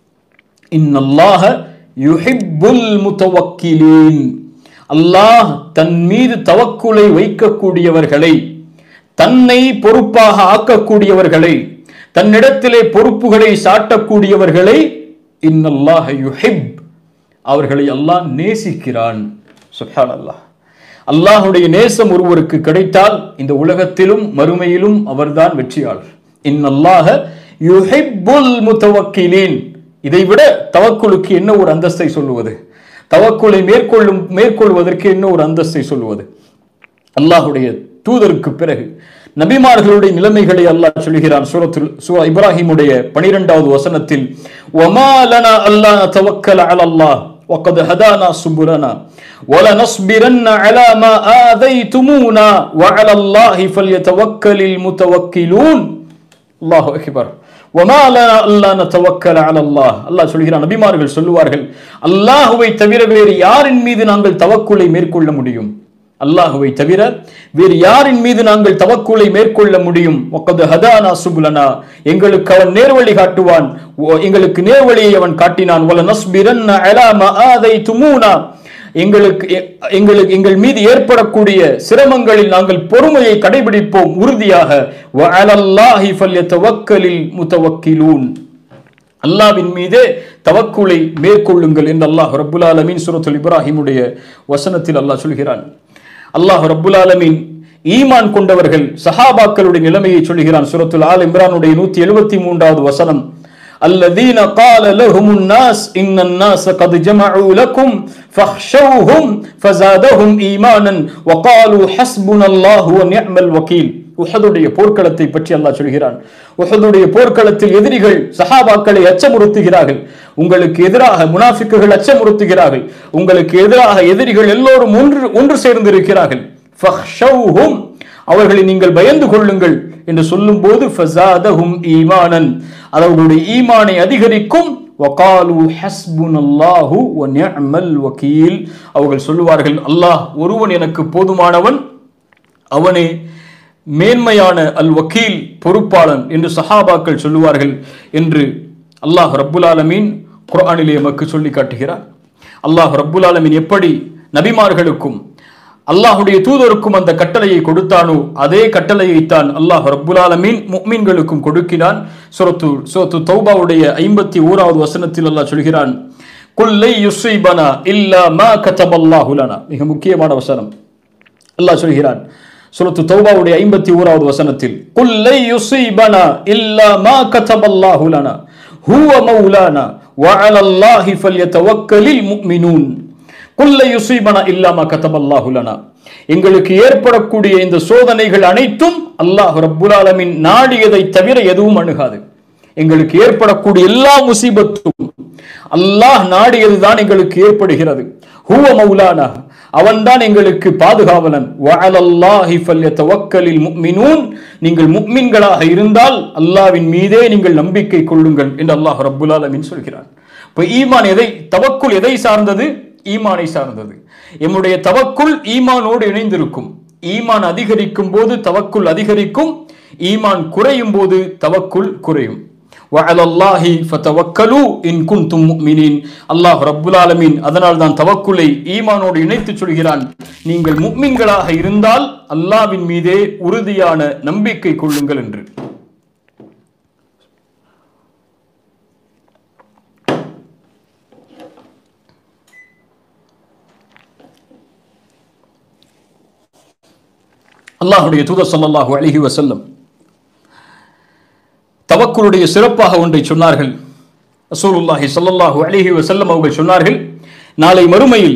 இன்னல்லாஹ யுஹிப்புல் முத்தவக்கிலீன், அல்லாஹ் தன் மீது தவக்குலை வைக்கக்கூடியவர்களை, தன்னை பொறுப்பாக ஆக்கக்கூடியவர்களை, தன்னிடத்திலே பொறுப்புகளை சாட்டக்கூடியவர்களை, இன்னல்லாஹ யுஹிப், அவர்களை அல்லாஹ் நேசிக்கிறான். சுப்ஹானல்லாஹ். அல்லாஹ்வுடைய நேசம் ஒருவருக்கு கிடைத்தால் இந்த உலகத்திலும் மறுமையிலும் அவர்தான் வெற்றியாளர். இன்னல்லாஹ யுஹிப்புல் முத்தவக்கிலீன். இதைவிட தவக்குலுக்கு என்ன ஒரு அந்தஸ்தை சொல்லுவது? தவக்குலை மேற்கொள்ளும் மேற்கொள்வதற்கு என்ன ஒரு அந்தஸ்தை சொல்லுவது? அல்லாஹ்வுடைய தூதருக்கு பிறகு நபிமார்களுடைய நிலைமைகளை அல்லாஹ் சொல்கிறான். சூரத்துல் சூரா இப்ராஹிமுடைய பனிரெண்டாவது வசனத்தில், வமா லனா அல்லா நதவக்கல அலல்லாஹ் வகத் ஹதானா சுபுலனா வலனஸ்பிரன்ன அலா மா ஆதைதுமூனா வஅலல்லாஹி ஃபல்யதவக்கலில் முதவக்கிலூன். அல்லாஹு அக்பர். வமா லனா அல்லா நதவக்கல அலல்லாஹ். அல்லாஹ் சொல்கிறான், நபிமார்கள் சொல்லுவார்கள், அல்லாஹ்வை தவிர வேறு யாரின் மீது நாங்கள் தவக்குலை மேற்கொள்ள முடியும்? அல்லாஹ்வை தவிர வேறு யாரின் மீது நாங்கள் தவக்குலை மேற்கொள்ள முடியும்? வகத் ஹதானா சுபுலனா, எங்களுக்கு அவன் நேர்வழி காட்டுவான், எங்களுக்கு நேர்வழியை அவன் காட்டினான். வலனஸ்பிரன்ன அலா மா ஆதைதுமூனா, எங்களுக்கு எங்களுக்கு எங்கள் மீது ஏற்படக்கூடிய சிரமங்களில் நாங்கள் பொறுமையை கடைபிடிப்போம் உறுதியாக. வஅலல்லாஹி ஃபல்யதவக்கலில் முதவக்கிலூன், அல்லாஹ்வின் மீதே தவக்குலை மேற்கொள்ளுங்கள் என்று அல்லாஹ் ரப்புல் ஆலமீன் சூரத்துல் இப்ராஹிமுடைய வசனத்தில் அல்லாஹ் சொல்கிறான். அல்லாஹ் ரப்புல் ஆலமீன் ஈமான் கொண்டவர்கள் சஹாபாக்களுடைய நிலைமையை சொல்கிறான். சூரத்துல் ஆல் இம்ரானுடைய நூற்றி எழுபத்தி மூன்றாவது வசனம், அல்லதீன கால லஹுமுன் நாஸ் இன்னன் நாஸ கத் ஜமஉ லக்கும் ஃபஹ்ஷௌஹும் ஃபஸாதஹும் ஈமானன் வகாலு ஹஸ்புனல்லாஹு வ நிஅமல் வகீல். உஹதுடைய போர்க்களத்தை பற்றி அல்லாஹ் சொல்கிறான். உஹதுடைய போர்க்களத்தில் எதிரிகள் சஹாபாக்களை அச்சமுறுத்துகிறார்கள், உங்களுக்கு எதிராக முனாஃபிக்குகள் அச்சமுறுத்துகிறார்கள், உங்களுக்கு எதிராக எதிரிகள் எல்லோரும் ஒன்று ஒன்று சேர்ந்து இருக்கிறார்கள். ஃபஹ்ஷௌஹும், அவர்களை நீங்கள் பயந்து கொள்ளுங்கள் என்று சொல்லும் போது ஃபஸாதஹும் ஈமானன், அவர்களுடைய ஈமானை அதிகரிக்கும். வகாலு ஹஸ்புனல்லாஹு வ நிஅமல் வகீல், அவர்கள் சொல்லுவார்கள், அல்லாஹ் ஒருவன் எனக்கு போதுமானவன், அவனே மேன்மையான அல் வக்கீல் பொறுப்பாளன் என்று சஹாபாக்கள் சொல்லுவார்கள் என்று அல்லாஹ் ரப்புல் ஆலமீன் குர்ஆனிலே நமக்கு சொல்லி காட்டுகிறார். அல்லாஹ் ரப்புல் ஆலமீன் எப்படி நபிமார்களுக்கும் அல்லாஹுடைய தூதருக்கும் அந்த கட்டளையை கொடுத்தானோ அதே கட்டளையை தான் அல்லாஹ் ரப்புல் ஆலமீன் முஃமின்களுக்கும் கொடுக்கிறான். சூரத்து சூரத்து தௌபாவுடைய ஐம்பத்தி ஓராவது வசனத்தில் அல்லாஹ் சொல்கிறான், குல் லை யுஸீபனா இல்லா மா கதபல்லாஹு லனா. மிக முக்கியமான வசனம். அல்லாஹ் சொல்கிறான் சூரத்து தௌபாவுடைய ஐம்பத்தி ஓராவது வசனத்தில், குல் லை யுஸீபனா இல்லா மா கதபல்லாஹு லனா ஹுவ மௌலானா வ அலல்லாஹி ஃபல்யதவக்கலில் முஃமினூன். குல் லை யுஸீபனா இல்லா மா கதபல்லாஹு லனா, எங்களுக்கு ஏற்படக்கூடிய இந்த சோதனைகள் அனைத்தும் அல்லாஹ் ரப்புல் ஆலமீன் நாடியதை தவிர எதுவும் அணுகாது. எங்களுக்கு ஏற்படக்கூடிய எல்லா முசீபத்தும் அல்லாஹ் நாடியதுதான் எங்களுக்கு ஏற்படுகிறது. ஹுவ மௌலானா, அவன்தான் எங்களுக்கு பாதுகாவலன். வஅலல்லாஹி ஃபல்யதவக்கலில் முஃமினூன், நீங்கள் முஃமின்களாக இருந்தால் அல்லாஹ்வின் மீதே நீங்கள் நம்பிக்கை கொள்ளுங்கள் என்று அல்லாஹ் ரப்புல் ஆலமீன் சொல்கிறான். இப்போ ஈமான் எதை, தவக்குல் எதை சார்ந்தது? ஈமானை சார்ந்தது. எம்முடைய தவக்குல் ஈமானோடு இணைந்திருக்கும். ஈமான் அதிகரிக்கும் போது தவக்குல் அதிகரிக்கும், ஈமான் குறையும் போது தவக்குல் குறையும். வஅலல்லாஹி ஃபதவக்கலு இன் குன்தும் முஃமினீன். அல்லாஹ் ரப்புல் ஆலமீன் அதனால் தான் தவக்குலை ஈமானோடு இணைத்து சொல்கிறான். நீங்கள் முஃமின்களாக இருந்தால் அல்லாஹ்வின் மீதே உறுதியான நம்பிக்கை கொள்ளுங்கள் என்று. அல்லாஹ்வுடைய தூதர் ஸல்லல்லாஹு அலைஹி வஸல்லம் தவக்குலுடைய சிறப்பாக ஒன்றை சொன்னார்கள். ரசூலுல்லாஹி ஸல்லல்லாஹு அலைஹி வஸல்லம் அவர்கள் சொன்னார்கள், நாளை மறுமையில்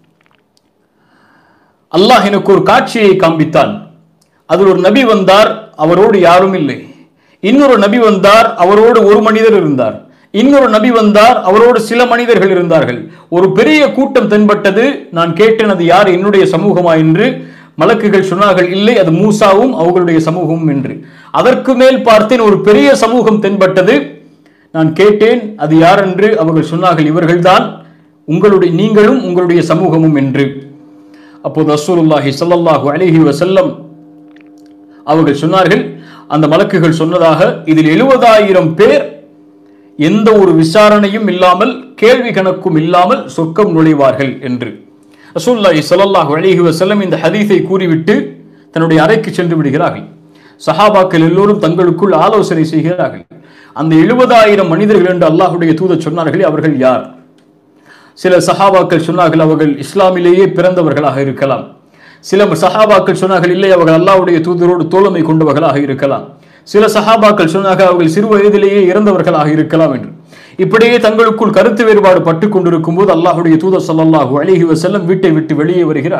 அல்லாஹ் எனக்கு ஒரு காட்சியை காண்பித்தான். அதில் ஒரு நபி வந்தார், அவரோடு யாரும் இல்லை. இன்னொரு நபி வந்தார், அவரோடு ஒரு மனிதர் இருந்தார். இன்னொரு நபி வந்தார், அவரோடு சில மனிதர்கள் இருந்தார்கள். ஒரு பெரிய கூட்டம் தென்பட்டது. நான் கேட்டேன், அது யார், என்னுடைய சமூகமா என்று. மலக்குகள் சொன்னார்கள், இல்லை, அது மூசாவும் அவர்களுடைய சமூகமும் என்று. அதற்கு மேல் பார்த்தேன், ஒரு பெரிய சமூகம் தென்பட்டது. நான் கேட்டேன், அது யார் என்று. அவர்கள் சொன்னார்கள், இவர்கள்தான் உங்களுடைய நீங்களும் உங்களுடைய சமூகமும் என்று. அப்போது ரசூலுல்லாஹி ஸல்லல்லாஹு அலைஹி வஸல்லம் அவர்கள் சொன்னார்கள், அந்த மலக்குகள் சொன்னதாக, இதில் எழுபதாயிரம் பேர் எந்த ஒரு விசாரணையும் இல்லாமல் கேள்வி கணக்கும் இல்லாமல் சொர்க்கம் நுழைவார்கள் என்று. ரசூலுல்லாஹி ஸல்லல்லாஹு அலைஹி வஸல்லம் இந்த ஹதீஸை கூறிவிட்டு தன்னுடைய அறைக்கு சென்று விடுகிறார்கள். சஹாபாக்கள் எல்லோரும் தங்களுக்குள் ஆலோசனை செய்கிறார்கள். அந்த எழுபதாயிரம் மனிதர்கள் என்று அல்லாஹ்வுடைய தூதர் சொன்னார்களே, அவர்கள் யார்? சில சஹாபாக்கள் சொன்னார்கள், அவர்கள் இஸ்லாமிலேயே பிறந்தவர்களாக இருக்கலாம். சில சஹாபாக்கள் சொன்னார்கள், இல்லை, அவர்கள் அல்லாஹ்வுடைய தூதரோடு தோழமை கொண்டவர்களாக இருக்கலாம். சில சஹாபாக்கள் சொன்னார்கள், அவர்கள் சிறு வயதிலேயே இறந்தவர்களாக இருக்கலாம் என்று. இப்படியே தங்களுக்குள் கருத்து வேறுபாடு பட்டுக் கொண்டிருக்கும் போது அல்லாஹ்வுடைய தூதர் ஸல்லல்லாஹு அலைஹி வஸல்லம் வீட்டை விட்டு வெளியே வருகிறார்கள்.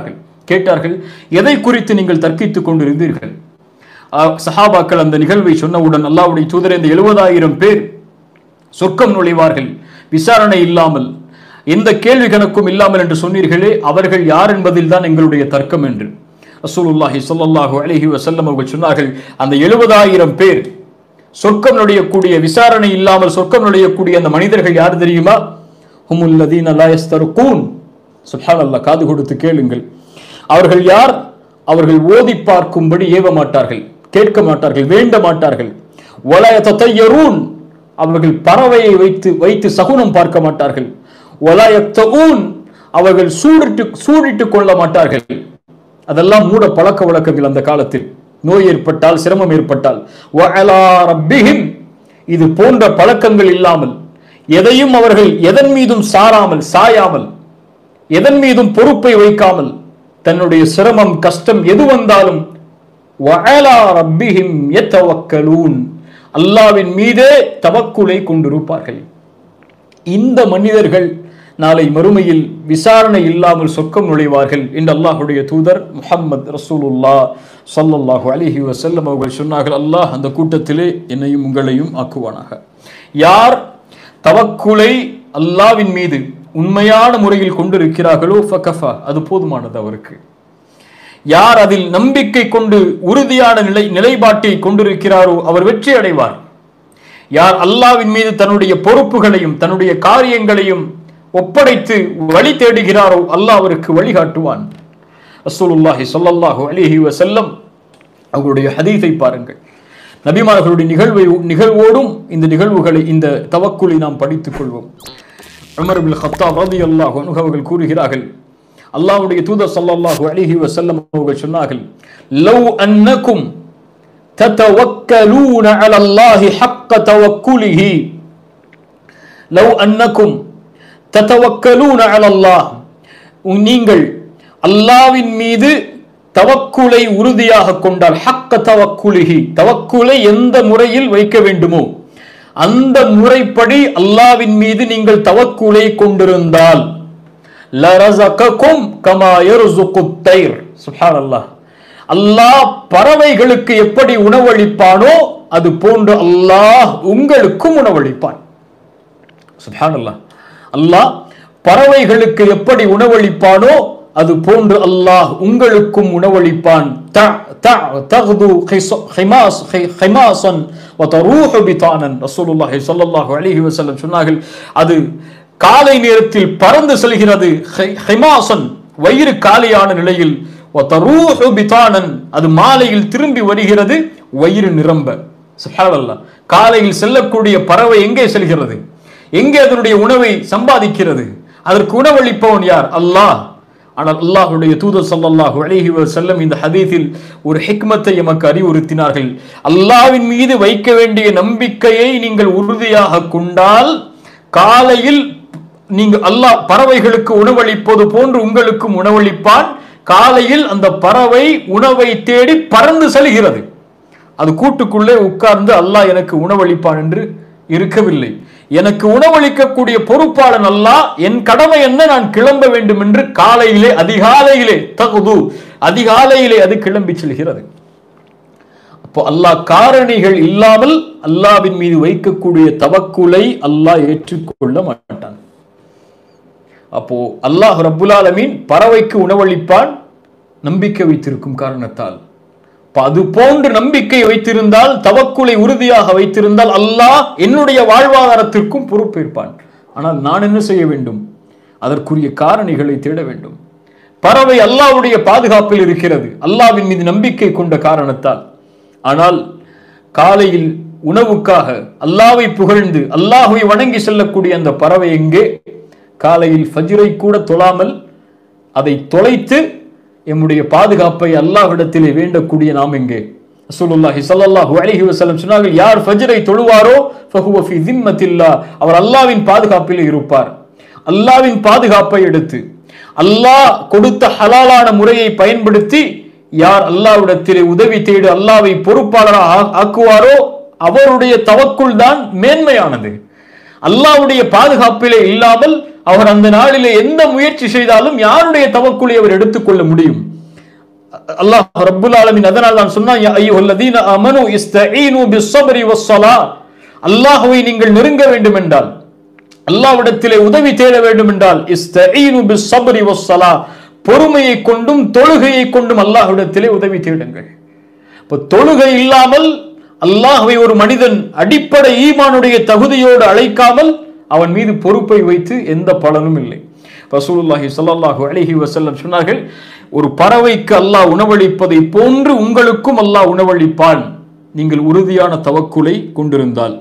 கேட்டார்கள், எதை குறித்து நீங்கள் தர்க்கித்துக் கொண்டிருந்தீர்கள்? சஹாபாக்கள் அந்த நிகழ்வை சொன்னவுடன், அல்லாஹ்வுடைய தூதரே, இந்த எழுபதாயிரம் பேர் சொர்க்கம் நுழைவார்கள் விசாரணை இல்லாமல், எந்த கேள்வி கணக்கும் இல்லாமல் என்று சொன்னீர்களே, அவர்கள் யார் என்பதில் தான் எங்களுடைய தர்க்கம் என்று ரசூலுல்லாஹி ஸல்லல்லாஹு அலைஹி வஸல்லம் அவர்கள் சொன்னார்கள். அந்த எழுபதாயிரம் பேர் சொர்க்கம் நுழையக்கூடிய, விசாரணை இல்லாமல் சொர்க்கம் நுழையக்கூடிய அந்த மனிதர்கள் யார் தெரியுமா? ஹுமுல் லதீன லா யஸ்தர்கூன். சுப்ஹானல்லாஹ், காது கொடுத்து கேளுங்கள். அவர்கள் யார்? அவர்கள் ஓதி பார்க்கும்படி ஏவ மாட்டார்கள், கேட்க மாட்டார்கள், வேண்ட மாட்டார்கள். வலா யததய்யரூன். அவர்கள் பறவையை வைத்து வைத்து சகுனம் பார்க்க மாட்டார்கள். வலா யக்தஊன். அவர்கள் சூடிட்டு சூடிட்டு கொள்ள மாட்டார்கள். அதெல்லாம் மூட பழக்க வழக்கங்கள் அந்த காலத்தில். நோய் ஏற்பட்டால், சிரமம் ஏற்பட்டால், வஅலா ரப்பிஹிம், இது போன்ற பழக்கங்கள் இல்லாமல், எதையும் அவர்கள் எதன் மீதும் சாராமல் சாயாமல், எதன் மீதும் பொறுப்பை வைக்காமல், தன்னுடைய சிரமம் கஷ்டம் எது வந்தாலும் வஅலா ரப்பிஹிம் யதவக்கலூன், அல்லாஹ்வின் மீதே தவக்குலை கொண்டிருப்பார்கள். இந்த மனிதர்கள் நாளை மறுமையில் விசாரணை இல்லாமல் சொர்க்கம் நுழைவார்கள் என்று அல்லாஹ்வுடைய தூதர் முஹம்மது ரசூலுல்லாஹ் ஸல்லல்லாஹு அலைஹி வஸல்லம் அவர்கள் சொன்னார்கள். அல்லாஹ் அந்த கூட்டத்திலே என்னையும் உங்களையும் ஆக்குவானாக. யார் தவக்குலை அல்லாஹ்வின் மீது உண்மையான முறையில் கொண்டிருக்கிறார்களோ ஃபகஃபா, அது போதுமானது அவருக்கு. யார் அதில் நம்பிக்கை கொண்டு உறுதியான நிலை நிலைப்பாட்டை கொண்டிருக்கிறாரோ அவர் வெற்றி அடைவார். யார் அல்லாஹ்வின் மீது தன்னுடைய பொறுப்புகளையும் தன்னுடைய காரியங்களையும் ஒப்படைத்து வழி தேடுகிறாரோ அல்லாஹ் அவருக்கு வழிகாட்டுவான். ரசூலுல்லாஹி ஸல்லல்லாஹு அலைஹி வஸல்லம் அவருடைய ஹதீஸை பாருங்கள். நபிமார்களுடைய நிகழ்வை நிகழ்வோடும் இந்த நிகழ்வுகளை, இந்த தவக்குலை நாம் படித்துக் கொள்வோம். உமர் இப்னு கத்தாப் ரலியல்லாஹு அன்ஹு அவர்கள் கூறுகிறார்கள், அல்லாஹ்வுடைய தூதர் ஸல்லல்லாஹு அலைஹி வஸல்லம் அவர்கள் சொன்னார்கள், லவ் அன்னக்கும் ததவக்கலூன அலல்லாஹி ஹக்க தவக்குலிஹி, லவ் அன்னக்கும் ததவக்கலூன அலல்லாஹ், நீங்கள் அல்லாஹ்வின் மீது தவக்குலை உறுதியாக கொண்டால், ஹக்க தவக்குலிஹி, தவக்குலை எந்த முறையில் வைக்க வேண்டுமோ அந்த முறைப்படி அல்லாஹ்வின் மீது நீங்கள் தவக்குலை கொண்டிருந்தால், லரஸககும் கமா யர்ஸுகுத் தைர். சுப்ஹானல்லாஹ், அல்லாஹ் பறவைகளுக்கு எப்படி உணவளிப்பானோ அது போன்று அல்லாஹ் உங்களுக்கும் உணவளிப்பான். சுப்ஹானல்லாஹ், அல்லாஹ் பறவைகளுக்கு எப்படி உணவளிப்பானோ அது போன்று அல்லாஹ் உங்களுக்கும் உணவளிப்பான். தஅது ஹிமாஸ் ஹிமாஸன் வதரூஹு பிதானன். ரசூலுல்லாஹி ஸல்லல்லாஹு அலைஹி வஸல்லம் சொன்னார்கள், அது காலை நேரத்தில் பறந்து செல்கிறது, ஹிமாஸன் வயிறு காலியான நிலையில், வதரூஹு பிதானன் அது மாலையில் திரும்பி வருகிறது வயிறு நிரம்ப. சுப்ஹானல்லாஹ், காலையில் செல்லக்கூடிய பறவை எங்கே செல்கிறது? எங்கே அதனுடைய உணவை சம்பாதிக்கிறது? அதற்கு உணவளிப்பவன் யார்? அல்லாஹ். ஆனால் அல்லாஹ்வுடைய தூதர் ஸல்லல்லாஹு அலைஹி வஸல்லம் இந்த ஹதீஸில் ஒரு ஹிக்மத்தை எமக்கு அறிவுறுத்தினார்கள். அல்லாஹ்வின் மீது வைக்க வேண்டிய நம்பிக்கையை நீங்கள் உறுதியாக கொண்டால், காலையில் நீங்கள் அல்லாஹ் பறவைகளுக்கு உணவளிப்பது போன்று உங்களுக்கும் உணவளிப்பான். காலையில் அந்த பறவை உணவை தேடி பறந்து செல்கிறது. அது கூட்டுக்குள்ளே உட்கார்ந்து அல்லாஹ் எனக்கு உணவளிப்பான் என்று இருக்கவில்லை. எனக்கு உணவளிக்கக்கூடிய பொறுப்பாளன் அல்லாஹ், என் கடமை என்ன, நான் கிளம்ப வேண்டும் என்று காலையிலே அதிகாலையிலே தகுது அதிகாலையிலே அது கிளம்பி செல்கிறது. அப்போ அல்லாஹ் காரணிகள் இல்லாமல் அல்லாஹ்வின் மீது வைக்கக்கூடிய தவக்குலை அல்லாஹ் ஏற்றுக்கொள்ள மாட்டான். அப்போ அல்லாஹ் ரப்புல் ஆலமீன் பறவைக்கு உணவளிப்பான் நம்பிக்கை வைத்திருக்கும் காரணத்தால். அது போன்று நம்பிக்கை வைத்திருந்தால், தவக்குலை உறுதியாக வைத்திருந்தால் அல்லாஹ் என்னுடைய வாழ்வாதாரத்திற்கும் பொறுப்பேற்பான். ஆனால் நான் என்ன செய்ய வேண்டும்? அதற்குரிய காரணிகளை தேட வேண்டும். பறவை அல்லாஹ்வுடைய பாதுகாப்பில் இருக்கிறது அல்லாஹ்வின் மீது நம்பிக்கை கொண்ட காரணத்தால். ஆனால் காலையில் உணவுக்காக அல்லாஹ்வை புகழ்ந்து அல்லாஹ்வை வணங்கி செல்லக்கூடிய அந்த பறவை எங்கே? காலையில் ஃபஜ்ரை கூட தொழாமல் அதை தொலைத்து எம்முடைய பாதுகாப்பை அல்லாஹ்விடத்திலே வேண்டக்கூடிய நாம் எங்கே? ரசூலுல்லாஹி ஸல்லல்லாஹு அலைஹி வஸல்லம் சொன்னார்கள், யார் ஃபஜ்ரை தொழுவாரோ ஃபஹுவ ஃபீ திம்மத்தில்லாஹ், அவர் அல்லாஹ்வின் பாதுகாப்பில் இருப்பார். அல்லாஹ்வின் பாதுகாப்பை எடுத்து அல்லாஹ் கொடுத்த ஹலாலான முறையை பயன்படுத்தி யார் அல்லாஹ்விடத்திலே உதவி தேடி அல்லாஹ்வை பொறுப்பாளராக ஆக்குவாரோ அவருடைய தவக்குல் தான் மேன்மையானது. அல்லாஹ்வுடைய பாதுகாப்பிலே இல்லாமல் அவர் அந்த நாளிலே எந்த முயற்சி செய்தாலும் யாருடைய தவக்குலை அவர் எடுத்துக்கொள்ள முடியும்? அல்லாஹ் ரப்புல் ஆலமீன் அதனால் தான் சொன்னான், யா அய்யுஹல்லதீன ஆமனூ இஸ்தஈனு பிஸ்ஸப்ரி வஸ்ஸலா. அல்லாஹ்வை நீங்கள் நெருங்க வேண்டும் என்றால், அல்லாஹ்விடத்திலே உதவி தேட வேண்டும் என்றால், இஸ்தஈனு பிஸ்ஸப்ரி வஸ்ஸலா, பொறுமையை கொண்டும் தொழுகையை கொண்டும் அல்லாஹ்விடத்திலே உதவி தேடுங்கள். இப்ப தொழுகை இல்லாமல் அல்லாஹ்வை ஒரு மனிதன் அடிப்படை ஈமானுடைய தகுதியோடு அழைக்காமல் அவன் மீது பொறுப்பை வைத்து எந்த பலனும் இல்லை. ரசூலுல்லாஹி ஸல்லல்லாஹு அலைஹி வஸல்லம் சொன்னார்கள், ஒரு பறவைக்கு அல்லாஹ் உணவளிப்பதை போன்று உங்களுக்கும் அல்லாஹ் உணவளிப்பான், நீங்கள் உறுதியான தவக்குலை கொண்டிருந்தால்.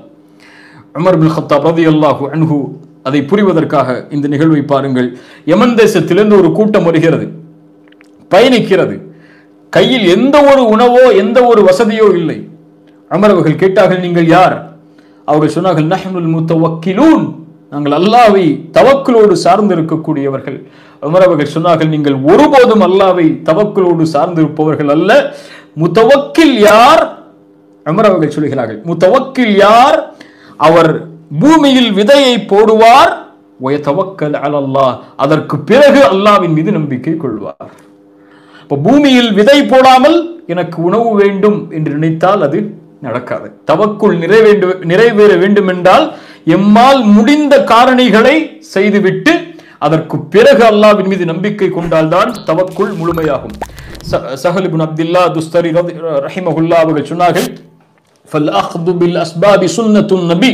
உமர் பின் கத்தாப் ரலியல்லாஹு அன்ஹு அதை புரிவதற்காக இந்த நிகழ்வை பாருங்கள். யமன் தேசத்திலிருந்து ஒரு கூட்டம் வருகிறது, பயணிக்கிறது. கையில் எந்த ஒரு உணவோ எந்த ஒரு வசதியோ இல்லை. உமர் அவர்கள் கேட்டார்கள், நீங்கள் யார்? அவர்கள் சொன்னார்கள், நஹ்னுல் முத்தவக்கிலூன், நாங்கள் அல்லாஹ்வை தவக்குலோடு சார்ந்து இருக்கக்கூடியவர்கள். உமர் அவர்கள் சொன்னார்கள், நீங்கள் ஒருபோதும் அல்லாஹ்வை தவக்குலோடு சார்ந்து இருப்பவர்கள் அல்ல. முத்தவக்கில் யார்? உமர் அவர்கள் சொல்கிறார்கள், முத்தவக்கில் யார்? அவர் பூமியில் விதையை போடுவார், வயதவக்கல் அலல்லாஹ், அதற்கு பிறகு அல்லாஹ்வின் மீது நம்பிக்கை கொள்வார். இப்ப பூமியில் விதை போடாமல் எனக்கு உணவு வேண்டும் என்று நினைத்தால் அது நடக்காது. தவக்குள் நிறைவேண்டு நிறைவேற வேண்டும் என்றால் எம்மால் முடிந்த காரணிகளை செய்துவிட்டு அதற்கு பிறகு அல்லாஹ்வின் மீது நம்பிக்கை கொண்டால்தான் தவக்குள் முழுமையாகும். சஹல் இப்னு அப்துல்லா துஸ்தரி ரஹிமஹுல்லாஹ் அவர்கள் சொன்னார்கள், ஃபல் அக்து பில் அஸ்பாபி சுன்னத்துன் நபி,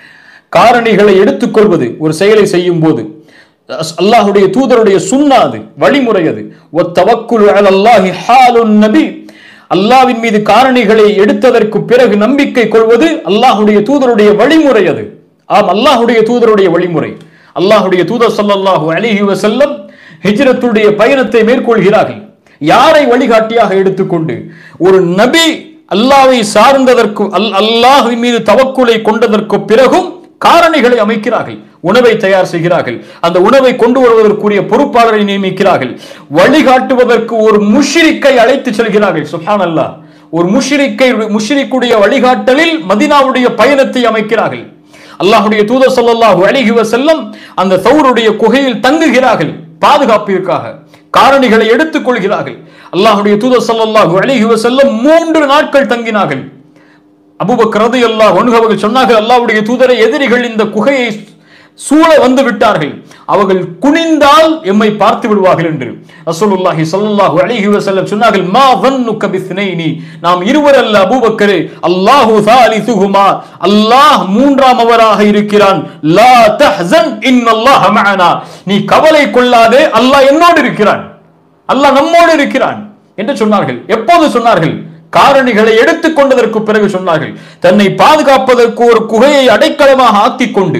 காரணிகளை எடுத்துக்கொள்வது ஒரு செயலை செய்யும் போது அல்லாஹ்வுடைய தூதருடைய சுன்னா, அது வழிமுறை. அது வத்தவக்குல் அலல்லாஹி ஹாலுன் நபி, அல்லாஹ்வின் மீது காரணிகளை எடுத்ததற்கு பிறகு நம்பிக்கை கொள்வது அல்லாஹ்வுடைய தூதருடைய வழிமுறை. அது ஆம், அல்லாஹ்வுடைய தூதருடைய வழிமுறை. அல்லாஹ்வுடைய தூதர் ஸல்லல்லாஹு அலைஹி வஸல்லம் ஹிஜ்ரத்துடைய பயணத்தை மேற்கொள்கிறார்கள். யாரை வழிகாட்டியாக எடுத்துக்கொண்டு? ஒரு நபி அல்லாஹ்வை சார்ந்ததற்கு, அல்லாஹ்வின் மீது தவக்குலை கொண்டதற்கு பிறகும் காரணிகளை அமைக்கிறார்கள், உணவை தயார் செய்கிறார்கள், அந்த உணவை கொண்டு வருவதற்குரிய பொறுப்பாளரை நியமிக்கிறார்கள், வழிகாட்டுவதற்கு ஒரு முஷ்ரிக்கை அழைத்து செல்கிறார்கள். சுப்ஹானல்லாஹ், ஒரு முஷ்ரிக்கை முஷ்ரிக்குடைய வழிகாட்டலில் மதீனாவுடைய பயணத்தை அமைக்கிறார்கள். அல்லாஹ்வுடைய தூதர் ஸல்லல்லாஹு அலைஹி வஸல்லம் அந்த தௌருடைய குகையில் தங்குகிறார்கள், பாதுகாப்பிற்காக காரணிகளை எடுத்துக் கொள்கிறார்கள். அல்லாஹ்வுடைய தூதர் ஸல்லல்லாஹு அலைஹி வஸல்லம் மூன்று நாட்கள் தங்கினார்கள். அபூபக்கர் ரலியல்லாஹு அன்ஹு அவர்கள் சொன்னார்கள், அல்லாஹ்வுடைய தூதரை, எதிரிகள் இந்த குகையை சூழ வந்து விட்டார்கள், அவர்கள் குனிந்தால் எம்மை பார்த்து விடுவார்கள் என்று. ரசூலுல்லாஹி ஸல்லல்லாஹு அலைஹி வஸல்லம் சொன்னார்கள், மா வன்னுக பிஸ்னைனி, நாம் இருவர் அல்ல அபூபக்கரே, அல்லாஹு சாலிசுஹுமா, அல்லாஹ் மூன்றாம் அவராக இருக்கிறான். லா தஹ்சன் இன்னல்லாஹ மஅனா, நீ கவலை கொள்ளாதே, அல்லாஹ் என்னோடு இருக்கிறான், அல்லாஹ் நம்மோடு இருக்கிறான் என்று சொன்னார்கள். எப்போது சொன்னார்கள்? காரணிகளை எடுத்துக் கொண்டதற்கு பிறகு சொன்னார்கள். தன்னை பாதுகாப்பதற்கு ஒரு குகையை அடைக்கலமாக ஆக்கிக் கொண்டு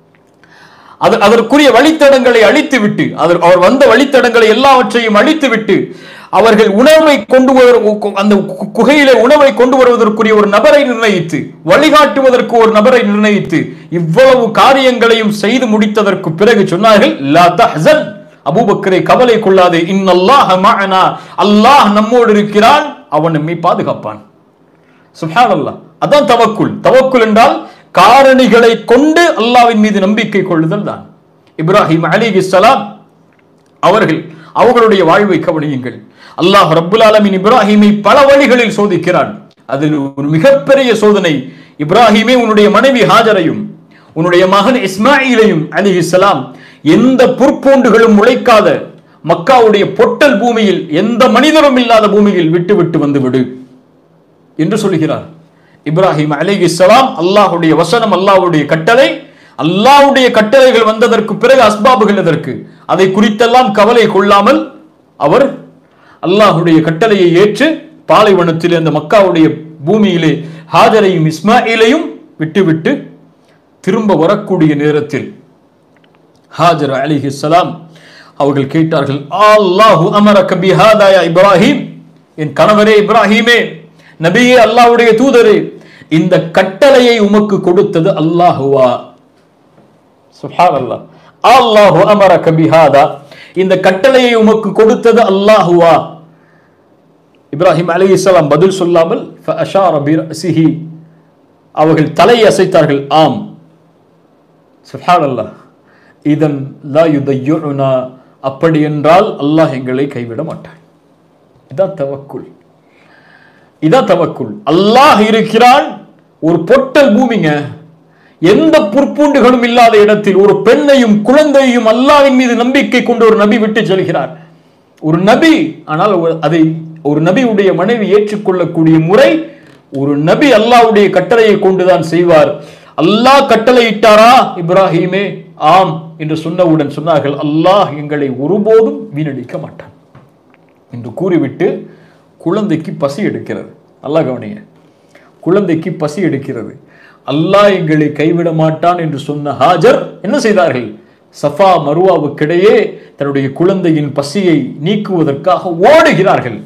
அதற்குரிய வழித்தடங்களை அழித்து விட்டு, அவர் வந்த வழித்தடங்களை எல்லாவற்றையும் அழித்து விட்டு, அவர்கள் உணவை கொண்டு அந்த குகையிலே உணவை கொண்டு வருவதற்குரிய ஒரு நபரை நிர்ணயித்து, வழிகாட்டுவதற்கு ஒரு நபரை நிர்ணயித்து, இவ்வளவு காரியங்களையும் செய்து முடித்ததற்கு பிறகு சொன்னார்கள், லா தஹ்சன், அபூபக்கரை கவலை கொள்ளாதே, இன்னல்லாஹ மஅனா, அல்லாஹ் நம்மோடு இருக்கிறான், அவன் நம்மை பாதுகாப்பான். சுப்ஹானல்லாஹ், அதான் தவக்குல். தவக்குல் என்றால் காரணிகளை கொண்டு அல்லாஹ்வின் மீது நம்பிக்கை கொள்ளுதல் தான். இப்ராஹிம் அலைஹிஸ்ஸலாம் அவர்கள், அவர்களுடைய வாழ்வை கவனியுங்கள். அல்லாஹ் ரப்புல் ஆலமீன் இப்ராஹிமை பல வழிகளில் சோதிக்கிறான். அதில் ஒரு மிகப்பெரிய சோதனை, இப்ராஹிமே உன்னுடைய மனைவி ஹாஜரையும் உன்னுடைய மகன் இஸ்மாயிலையும் அலைஹிஸ்ஸலாம் எந்த புற்பூண்டுகளும் முளைக்காத மக்காவுடைய பொட்டல் பூமியில், எந்த மனிதரும் இல்லாத பூமியில் விட்டு விட்டு வந்து விடு என்று சொல்கிறார். இப்ராஹிம் அலைஹிஸ்ஸலாம், அல்லாஹ்வுடைய வசனம், அல்லாஹ்வுடைய கட்டளை, அல்லாஹ்வுடைய கட்டளைகள் வந்ததற்கு பிறகு அஸ்பாபுகள் எதற்கு, அதை குறித்தெல்லாம் கவலை கொள்ளாமல் அவர் அல்லாஹ்வுடைய கட்டளையை ஏற்று பாலைவனத்தில் அந்த மக்காவுடைய பூமியிலே ஹாஜரையும் இஸ்மாயிலையும் விட்டுவிட்டு திரும்ப வரக்கூடிய நேரத்தில் ஹாஜர் அலைஹிஸ்ஸலாம் அவர்கள் கேட்டார்கள், அல்லாஹு அமரக பிஹாதா யா இப்ராஹிம், என் கணவரே இப்ராஹிமே, நபியே, அல்லாஹ்வுடைய தூதரே, இந்த கட்டளையை உமக்கு கொடுத்தது அல்லாஹுவா? சுப்ஹானல்லாஹ், அல்லாஹு அமரக பிஹாதா, இந்த கட்டளையை உமக்கு கொடுத்தது அல்லாஹுவா? இப்ராஹிம் அலைஹிஸ்ஸலாம் பதில் சொல்லாமல் ஃபஅஷார பிரஸிஹி, அவர்கள் தலையை அசைத்தார்கள், ஆம். சுப்ஹானல்லாஹ், இதன் லா யுதையுனா, அப்படி என்றால் அல்லாஹ் எங்களை கைவிட மாட்டான். இதான் தவக்குல், இதான் தவக்குல். அல்லாஹ் இருக்கிறான். ஒரு பொட்டல் பூமிங்க, எந்த புற்பூண்டுகளும் இல்லாத இடத்தில் ஒரு பெண்ணையும் குழந்தையும் அல்லாஹ்வின் மீது நம்பிக்கை கொண்டு ஒரு நபி விட்டு செல்கிறார். ஒரு நபி, ஆனால் அதை ஒரு நபியுடைய மனைவி ஏற்றுக்கொள்ளக்கூடிய முறை, ஒரு நபி அல்லாஹ்வுடைய கட்டளையை கொண்டுதான் செய்வார். அல்லாஹ் கட்டளையிட்டாரா இப்ராஹிமே? ஆம் என்று சொன்னவுடன் சொன்னார்கள், அல்லாஹ் எங்களை ஒருபோதும் வீணடிக்க மாட்டான் என்று கூறிவிட்டு குழந்தைக்கு பசி எடுக்கிறது. அல்லாஹ் கவனிங்க, குழந்தைக்கு பசி எடுக்கிறது. அல்லாஹ் எங்களை கைவிட மாட்டான் என்று சொன்ன ஹாஜர் என்ன செய்தார்கள்? சஃபா மருவாவுக்கிடையே தன்னுடைய குழந்தையின் பசியை நீக்குவதற்காக ஓடுகிறார்கள்.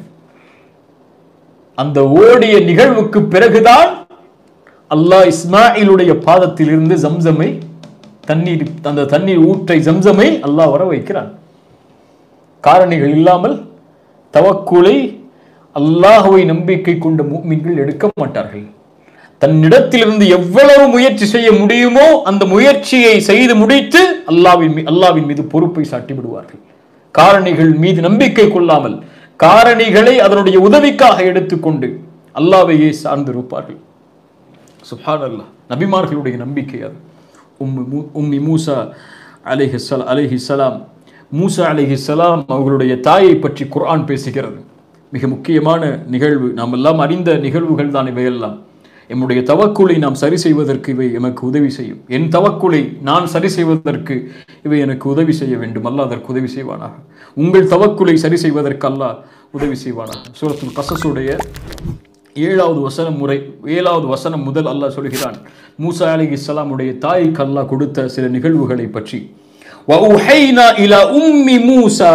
அந்த ஓடிய நிகழ்வுக்கு பிறகுதான் அல்லாஹ் இஸ்மாயிலுடைய பாதத்தில் இருந்து ஜம்சமை தண்ணீர், அந்த தண்ணீர் ஊற்றை ஜம்சமை அல்லாஹ் வர வைக்கிறான். காரணிகள் இல்லாமல் தவக்குலை அல்லாஹ்வை நம்பிக்கை கொண்ட முஃமின்கள் எடுக்க மாட்டார்கள். தன்னிடத்திலிருந்து எவ்வளவு முயற்சி செய்ய முடியுமோ அந்த முயற்சியை செய்து முடித்து அல்லாஹ்வின் அல்லாஹ்வின் மீது பொறுப்பை சாட்டி விடுவார்கள். காரணிகள் மீது நம்பிக்கை கொள்ளாமல் காரணிகளை அதனுடைய உதவிக்காக எடுத்துக்கொண்டு அல்லாஹ்வையே சார்ந்திருப்பார்கள். சுப்ஹானல்லாஹ், நபிமார்களுடைய நம்பிக்கை அது. உம்மி உம்மி மூசா அலைஹிஸ்ஸலாம் அலைஹிஸ்ஸலாம் மூசா அலைஹிஸ்ஸலாம் அவர்களுடைய தாயை பற்றி குர்ஆன் பேசுகிறது. மிக முக்கியமான நிகழ்வு, நாம் எல்லாம் அறிந்த நிகழ்வுகள் தான் இவையெல்லாம். எம்முடைய தவக்குலை நாம் சரி செய்வதற்கு இவை எமக்கு உதவி செய்யும். என் தவக்குலை நான் சரி செய்வதற்கு இவை எனக்கு உதவி செய்ய வேண்டும். அல்லாஹ் அதற்கு உதவி செய்வானாக. உங்கள் தவக்குலை சரி செய்வதற்கு அல்லாஹ் உதவி செய்வானாக. சூரத்துல் கஸஸுடைய ஏழாவது வசனம் முறை ஏழாவது வசனம் முதல் அல்லாஹ் சொல்கிறான் மூசா அலைஹிஸ்ஸலாம் உடைய தாய்க்கு அல்லாஹ் கொடுத்த சில நிகழ்வுகளை பற்றி. வஉஹைனா இலா உம்மி மூசா,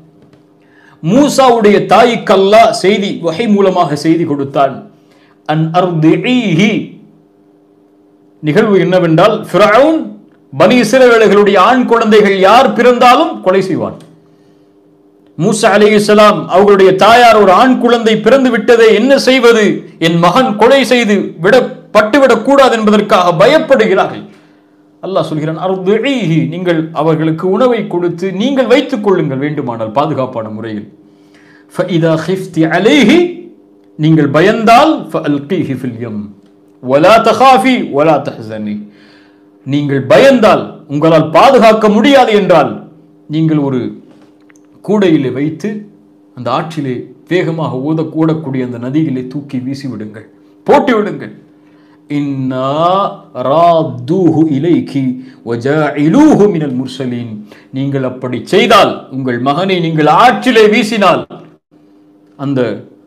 மூசாவுடைய தாய்க்கு அல்லாஹ் செய்தி வஹை மூலமாக செய்தி கொடுத்தான். அன் அர்திஈஹி, நிகழ்வு என்னவென்றால் ஃபிரௌன் பனி இஸ்ரவேலர்களுடைய ஆண் குழந்தைகள் யார் பிறந்தாலும் கொலை செய்வான். மூசா அலைஹிஸ்ஸலாம் அவர்களுடைய தாயார் ஒரு ஆண் குழந்தை பிறந்து விட்டதே, என்ன செய்வது, என் மகன் கொலை செய்து விட பட்டுவிடக் கூடாது என்பதற்காக பயப்படுகிறார்கள். அல்லாஹ் சொல்கிறான் அர்திஈஹி, நீங்கள் அவர்களுக்கு உணவை கொடுத்து நீங்கள் வைத்துக் கொள்ளுங்கள் வேண்டுமானால் பாதுகாப்பான முறையில். ஃபஇதா கிஃப்தி அலைஹி, நீங்கள் பயந்தால் ஃபஅல்கீஹி ஃபில் யம் வலா தகாஃபி வலா தஹ்ஸனி, நீங்கள் பயந்தால் உங்களால் பாதுகாக்க முடியாது என்றால் நீங்கள் ஒரு கூடையிலே வைத்து அந்த ஆற்றிலே வேகமாக ஓத ஓடக்கூடிய அந்த நதியிலே தூக்கி வீசி விடுங்கள், போட்டு விடுங்கள். இன்னா ராத்தூஹு இலைகி வஜாஇலூஹு மினல் முர்சலீன், நீங்கள் அப்படி செய்தால், உங்கள் மகனை நீங்கள் ஆற்றிலே வீசினால் அந்த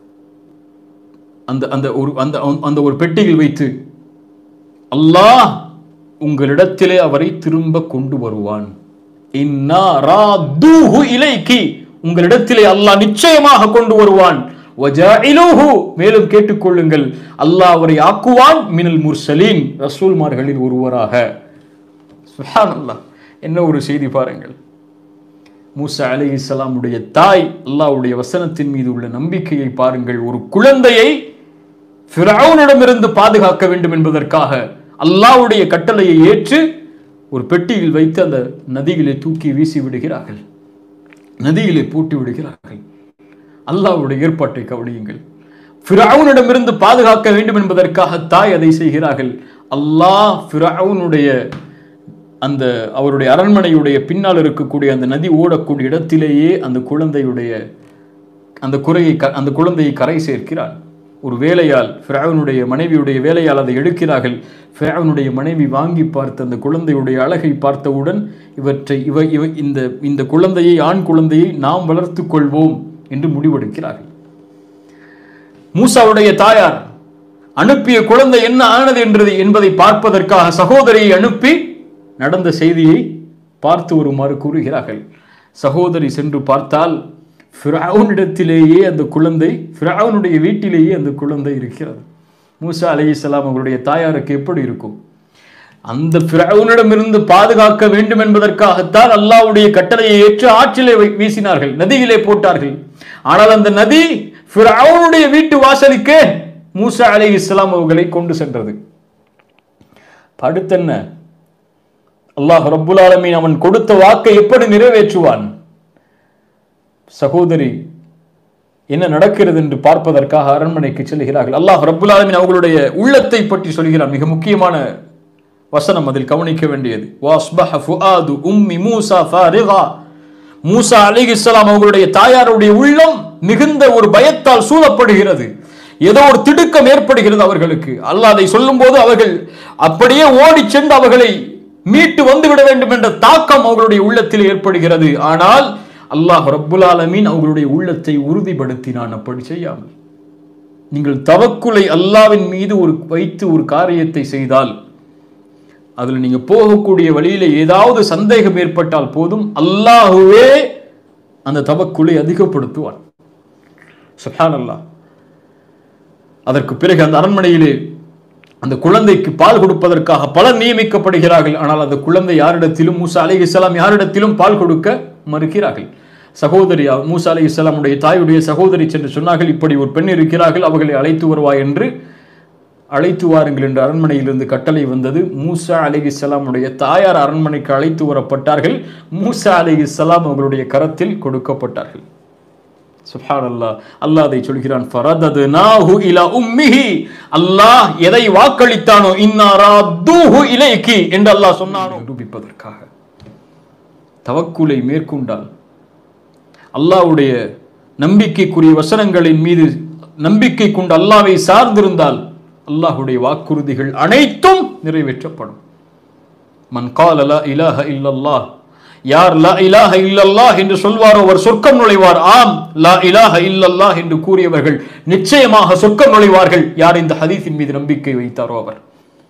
அந்த அந்த ஒரு அந்த அந்த ஒரு பெட்டியில் வைத்து அல்லாஹ் உங்களிடத்திலே அவரை திரும்ப கொண்டு வருவான். இன்னா ராத்தூஹு இலைகி, உங்களிடத்திலே அல்லாஹ் நிச்சயமாக கொண்டு வருவான். வஜாஇலூஹு, மேலும் கேட்டுக்கொள்ளுங்கள், அல்லாஹ் அவரை ஆக்குவான் மினல் முர்சலீன், ரசூல்மார்களில் ஒருவராக. சுப்ஹானல்லாஹ், என்ன ஒரு செய்தி பாருங்கள். மூசா அலைஹிஸ்ஸலாம் உடைய தாய் அல்லாஹ்வுடைய வசனத்தின் மீது உள்ள நம்பிக்கையை பாருங்கள். ஒரு குழந்தையை ஃபிரௌனிடமிருந்து பாதுகாக்க வேண்டும் என்பதற்காக அல்லாஹ்வுடைய கட்டளையை ஏற்று ஒரு பெட்டியில் வைத்து அந்த நதியிலே தூக்கி வீசி விடுகிறார்கள், நதியிலே பூட்டி விடுகிறார்கள். அல்லாஹ்வுடைய ஏற்பாட்டை கவனியுங்கள். ஃபிரௌனிடமிருந்து பாதுகாக்க வேண்டும் என்பதற்காக தாய் அதை செய்கிறார்கள். அல்லாஹ் ஃபிரௌனுடைய அந்த அவருடைய அரண்மனையுடைய பின்னால் இருக்கக்கூடிய அந்த நதி ஓடக்கூடிய இடத்திலேயே அந்த குழந்தையுடைய அந்த குறையை அந்த குழந்தையை கரை சேர்க்கிறார். ஒரு வேலையால், ஃபிரௌனுடைய மனைவியுடைய வேலையால் அதை எடுக்கிறார்கள். ஃபிரௌனுடைய மனைவி வாங்கி பார்த்த அந்த குழந்தையுடைய அழகை பார்த்தவுடன் இவற்றை இவ இவ இந்த இந்த குழந்தையை, ஆண் குழந்தையை நாம் வளர்த்து கொள்வோம் என்று முடிவெடுக்கிறார்கள். மூசாவுடைய தாயார் அனுப்பிய குழந்தை என்ன ஆனது என்றது என்பதை பார்ப்பதற்காக சகோதரியை அனுப்பி நடந்த செய்தியை பார்த்து வருமாறு கூறுகிறார்கள். சகோதரி சென்று பார்த்தால் ஃபிரௌனிடத்திலேயே அந்த குழந்தை, ஃபிரௌனுடைய வீட்டிலேயே அந்த குழந்தை இருக்கிறது. மூசா அலைஹிஸ்ஸலாம் அவர்களுடைய தாயாருக்கு எப்படி இருக்கும்? அந்த ஃபிரௌனிடமிருந்து பாதுகாக்க வேண்டும் என்பதற்காகத்தான் அல்லாஹ்வுடைய கட்டளையை ஏற்று ஆற்றிலே வீசினார்கள், நதியிலே போட்டார்கள். ஆனால் அந்த நதி ஃபிரௌனுடைய வீட்டு வாசலுக்கே மூசா அலைஹிஸ்ஸலாம் அவர்களை கொண்டு சென்றது. அடுத்தென்ன, அல்லாஹ் ரப்புல் ஆலமீன் அவன் கொடுத்த வாக்கை எப்படி நிறைவேற்றுவான்? சகோதரி என்ன நடக்கிறது என்று பார்ப்பதற்காக அரண்மனைக்கு செல்கிறார்கள். அல்லாஹ் ரப்புல் ஆலமீன் அவர்களுடைய உள்ளத்தை பற்றி சொல்கிறார். மிக முக்கியமான வசனம், அதில் கவனிக்க வேண்டியது. வாஸ்பஹ ஃபுஆது உம்மி மூஸா ஃபாரிகா. மூஸா அலைஹிஸ்ஸலாம் அவர்களுடைய தாயாருடைய உள்ளம் மிகுந்த ஒரு பயத்தால் சூழப்படுகிறது. ஏதோ ஒரு திடுக்கம் ஏற்படுகிறது அவர்களுக்கு. அல்லாஹ் அதை சொல்லும் போது அவர்கள் அப்படியே ஓடி சென்று அவர்களை மீட்டு வந்துவிட வேண்டும் என்ற தாக்கம் அவர்களுடைய உள்ளத்தில் ஏற்படுகிறது. ஆனால் அல்லாஹ் ரப்புல் ஆலமீன் அவர்களுடைய உள்ளத்தை உறுதிப்படுத்தினான். அப்படி செய்யாமல் நீங்கள் தவக்குலை அல்லாஹ்வின் மீது ஒரு வைத்து ஒரு காரியத்தை செய்தால் அதில் நீங்க போகக்கூடிய வழியில ஏதாவது சந்தேகம் ஏற்பட்டால் போதும், அல்லாஹுவே அந்த தவக்குலை அதிகப்படுத்துவான். சுப்ஹானல்லாஹ். அதற்கு பிறகு அந்த அரண்மனையிலே அந்த குழந்தைக்கு பால் கொடுப்பதற்காக பலர் நியமிக்கப்படுகிறார்கள். ஆனால் அந்த குழந்தை யாரிடத்திலும், மூசா அலைஹிஸ்ஸலாம் யாரிடத்திலும் பால் கொடுக்க மறுக்கிறார்கள். சகோதரி மூசா அலைஹிஸ்ஸலாமுடைய தாயுடைய சகோதரி சென்று சொன்னார்கள், இப்படி ஒரு பெண் இருக்கிறார்கள், அவர்களை அழைத்து வருவாய் என்று. அழைத்து வாருங்கள் என்று அரண்மனையிலிருந்து கட்டளை வந்தது. மூசா அலைஹிஸ்ஸலாமுடைய தாயார் அரண்மனைக்கு அழைத்து வரப்பட்டார்கள். மூசா அலைஹிஸ்ஸலாம் அவர்களுடைய கரத்தில் கொடுக்கப்பட்டார்கள். சுப்ஹானல்லாஹ். அல்லாஹ் அதை சொல்கிறான், ஃபரதத்னாஹு இலா உம்மிஹி. அல்லாஹ் எதை வாக்களித்தானோ, இன்னா ராத்தூஹு இலைக்கி என்று அல்லாஹ் சொன்னானோ நிரூபிப்பதற்காக தவக்குலை மேற்கொண்டால், அல்லாஹ்வுடைய நம்பிக்கைக்குரிய வசனங்களின் மீது நம்பிக்கை கொண்டு அல்லாஹ்வை சார்ந்திருந்தால் அல்லாஹ்வுடைய வாக்குறுதிகள் அனைத்தும் நிறைவேற்றப்படும். மன் கால லா இலாஹ இல்லல்லாஹ், யார் லா இலாஹ இல்லல்லாஹ் என்று சொல்வாரோ அவர் சொர்க்கம் நுழைவார். ஆம், லா இலாஹ இல்லல்லாஹ் என்று கூறியவர்கள் நிச்சயமாக சொர்க்கம் நுழைவார்கள். யார் இந்த ஹதீஸின் மீது நம்பிக்கை வைத்தாரோ அவர்.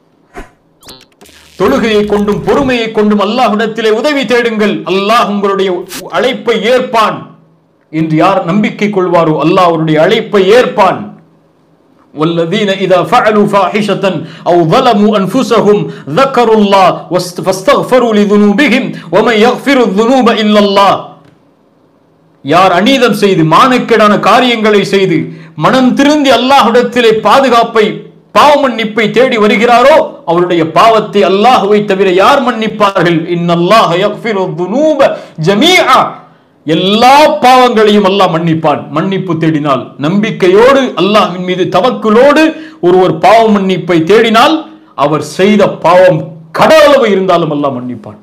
தொழுகையை கொண்டும் பொறுமையை கொண்டும் அல்லாஹ்விடத்திலே உதவி தேடுங்கள், அல்லாஹ் உங்களுடைய அழைப்பை ஏற்பான் என்று யார் நம்பிக்கை கொள்வாரோ அல்லாஹ் அவருடைய அழைப்பை ஏற்பான். والذين إذا فعلوا فاحشة أو ظلموا أنفسهم ذكروا الله فاستغفروا لذنوبهم ومن يغفر الذنوب إلا الله. யார் அநீதம் செய்து மானக்கேடான காரியங்களை செய்து மனம் திருந்தி அல்லாஹ்விடத்திலே பாதுகாப்பை பாவ மன்னிப்பை தேடி வருகிறாரோ அவருடைய பாவத்தை அல்லாஹ்வை தவிர யார் மன்னிப்பார்கள்? இன்னல்லாஹ யக்ஃபிரு ذுனூப ஜமீஆ. எல்லா பாவங்களையும் அல்லாஹ் மன்னிப்பான். மன்னிப்பு தேடினால், நம்பிக்கையோடு அல்லாஹ்வின் மீது தவக்குலோடு ஒருவர் பாவ மன்னிப்பை தேடினால் அவர் செய்த பாவம் கடலளவு இருந்தாலும் அல்லாஹ் மன்னிப்பான்.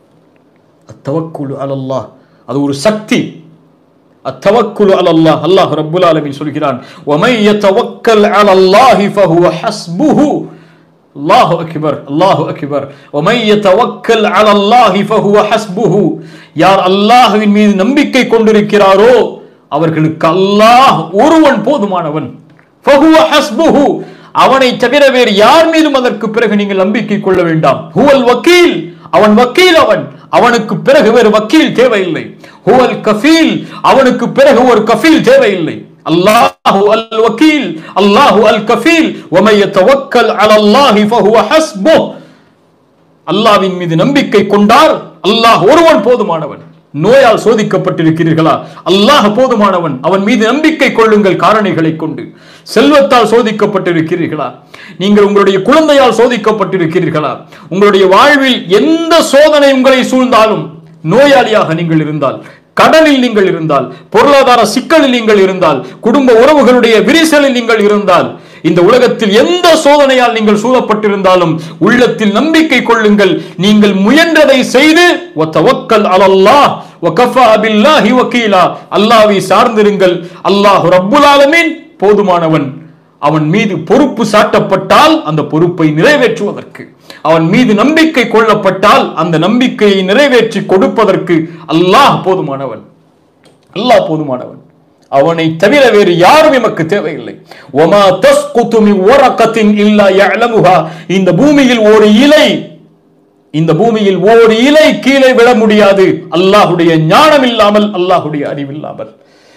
அத்தவக்குலு அலல்லாஹ், அது ஒரு சக்தி. அத்தவக்குலு அலல்லாஹ். அல்லாஹ் ரப்புல் ஆலமீன் சொல்கிறான், வமை யதவக்கல் அலல்லாஹி ஃபஹுவ ஹஸ்புஹு. அல்லாஹு அக்பர், அல்லாஹு அக்பர். வமை யதவக்கல் அலல்லாஹி ஃபஹுவ ஹஸ்புஹு. யார் அல்லாஹ்வின் மீது நம்பிக்கை கொண்டிருக்கிறாரோ அவர்களுக்கு அல்லாஹ் ஒருவன் போதுமானவன். ஃபஹுவ ஹஸ்புஹு. அவனை தவிர வேறு யார் மீதும் அதற்கு பிறகு நீங்கள் நம்பிக்கை கொள்ள வேண்டாம். ஹுவல் வக்கீல், அவன் வக்கீல். அவன் அவனுக்கு பிறகு வேறு வக்கீல் தேவையில்லை. ஹுவல் கஃபீல், அவனுக்கு பிறகு ஒரு கஃபீல் தேவையில்லை. அல்லாஹு அல் வக்கீல், அல்லாஹு அல் கஃபீல். வமை யதவக்கல் அலல்லாஹி ஃபஹுவ ஹஸ்புஹு. அல்லாஹ்வின் மீது நம்பிக்கை கொண்டால் அல்லாஹ் ஒருவன் போதுமானவன். நோயால் சோதிக்கப்பட்டிருக்கிறீர்களா? அல்லாஹ் போதுமானவன், அவன் மீது நம்பிக்கை கொள்ளுங்கள் காரணிகளை கொண்டு. செல்வத்தால் சோதிக்கப்பட்டிருக்கிறீர்களா? நீங்கள் உங்களுடைய குழந்தையால் சோதிக்கப்பட்டிருக்கிறீர்களா? உங்களுடைய வாழ்வில் எந்த சோதனை உங்களை சூழ்ந்தாலும், நோயாளியாக நீங்கள் இருந்தால், கடனில் நீங்கள் இருந்தால், பொருளாதார சிக்கலில் நீங்கள் இருந்தால், குடும்ப உறவுகளுடைய விரிசலில் நீங்கள் இருந்தால், இந்த உலகத்தில் எந்த சோதனையால் நீங்கள் சூழப்பட்டிருந்தாலும் உள்ளத்தில் நம்பிக்கை கொள்ளுங்கள். நீங்கள் முயன்றதை செய்து வதவக்கல் அலல்லாஹ் வகஃபா பில்லாஹி வகீலா. அல்லாஹ்வை சார்ந்திருங்கள். அல்லாஹ் ரப்புல் ஆலமீன் போதுமானவன். அவன் மீது பொறுப்பு சாட்டப்பட்டால் அந்த பொறுப்பை நிறைவேற்றுவதற்கு, அவன் மீது நம்பிக்கை கொள்ளப்பட்டால் அந்த நம்பிக்கையை நிறைவேற்றி கொடுப்பதற்கு அல்லாஹ் போதுமானவன். அல்லாஹ் போதுமானவன். அவனை தவிர வேறு யாரும் எமக்கு தேவையில்லை. வமா தஸ்குது மின் வரகத்தின் இல்லா யஅலமுஹா. இந்த பூமியில் ஒரு இலை, இந்த பூமியில் ஒரு இலை கீழே விழ முடியாது அல்லாஹ்வுடைய ஞானம் இல்லாமல், அல்லாஹ்வுடைய அறிவில்லாமல்.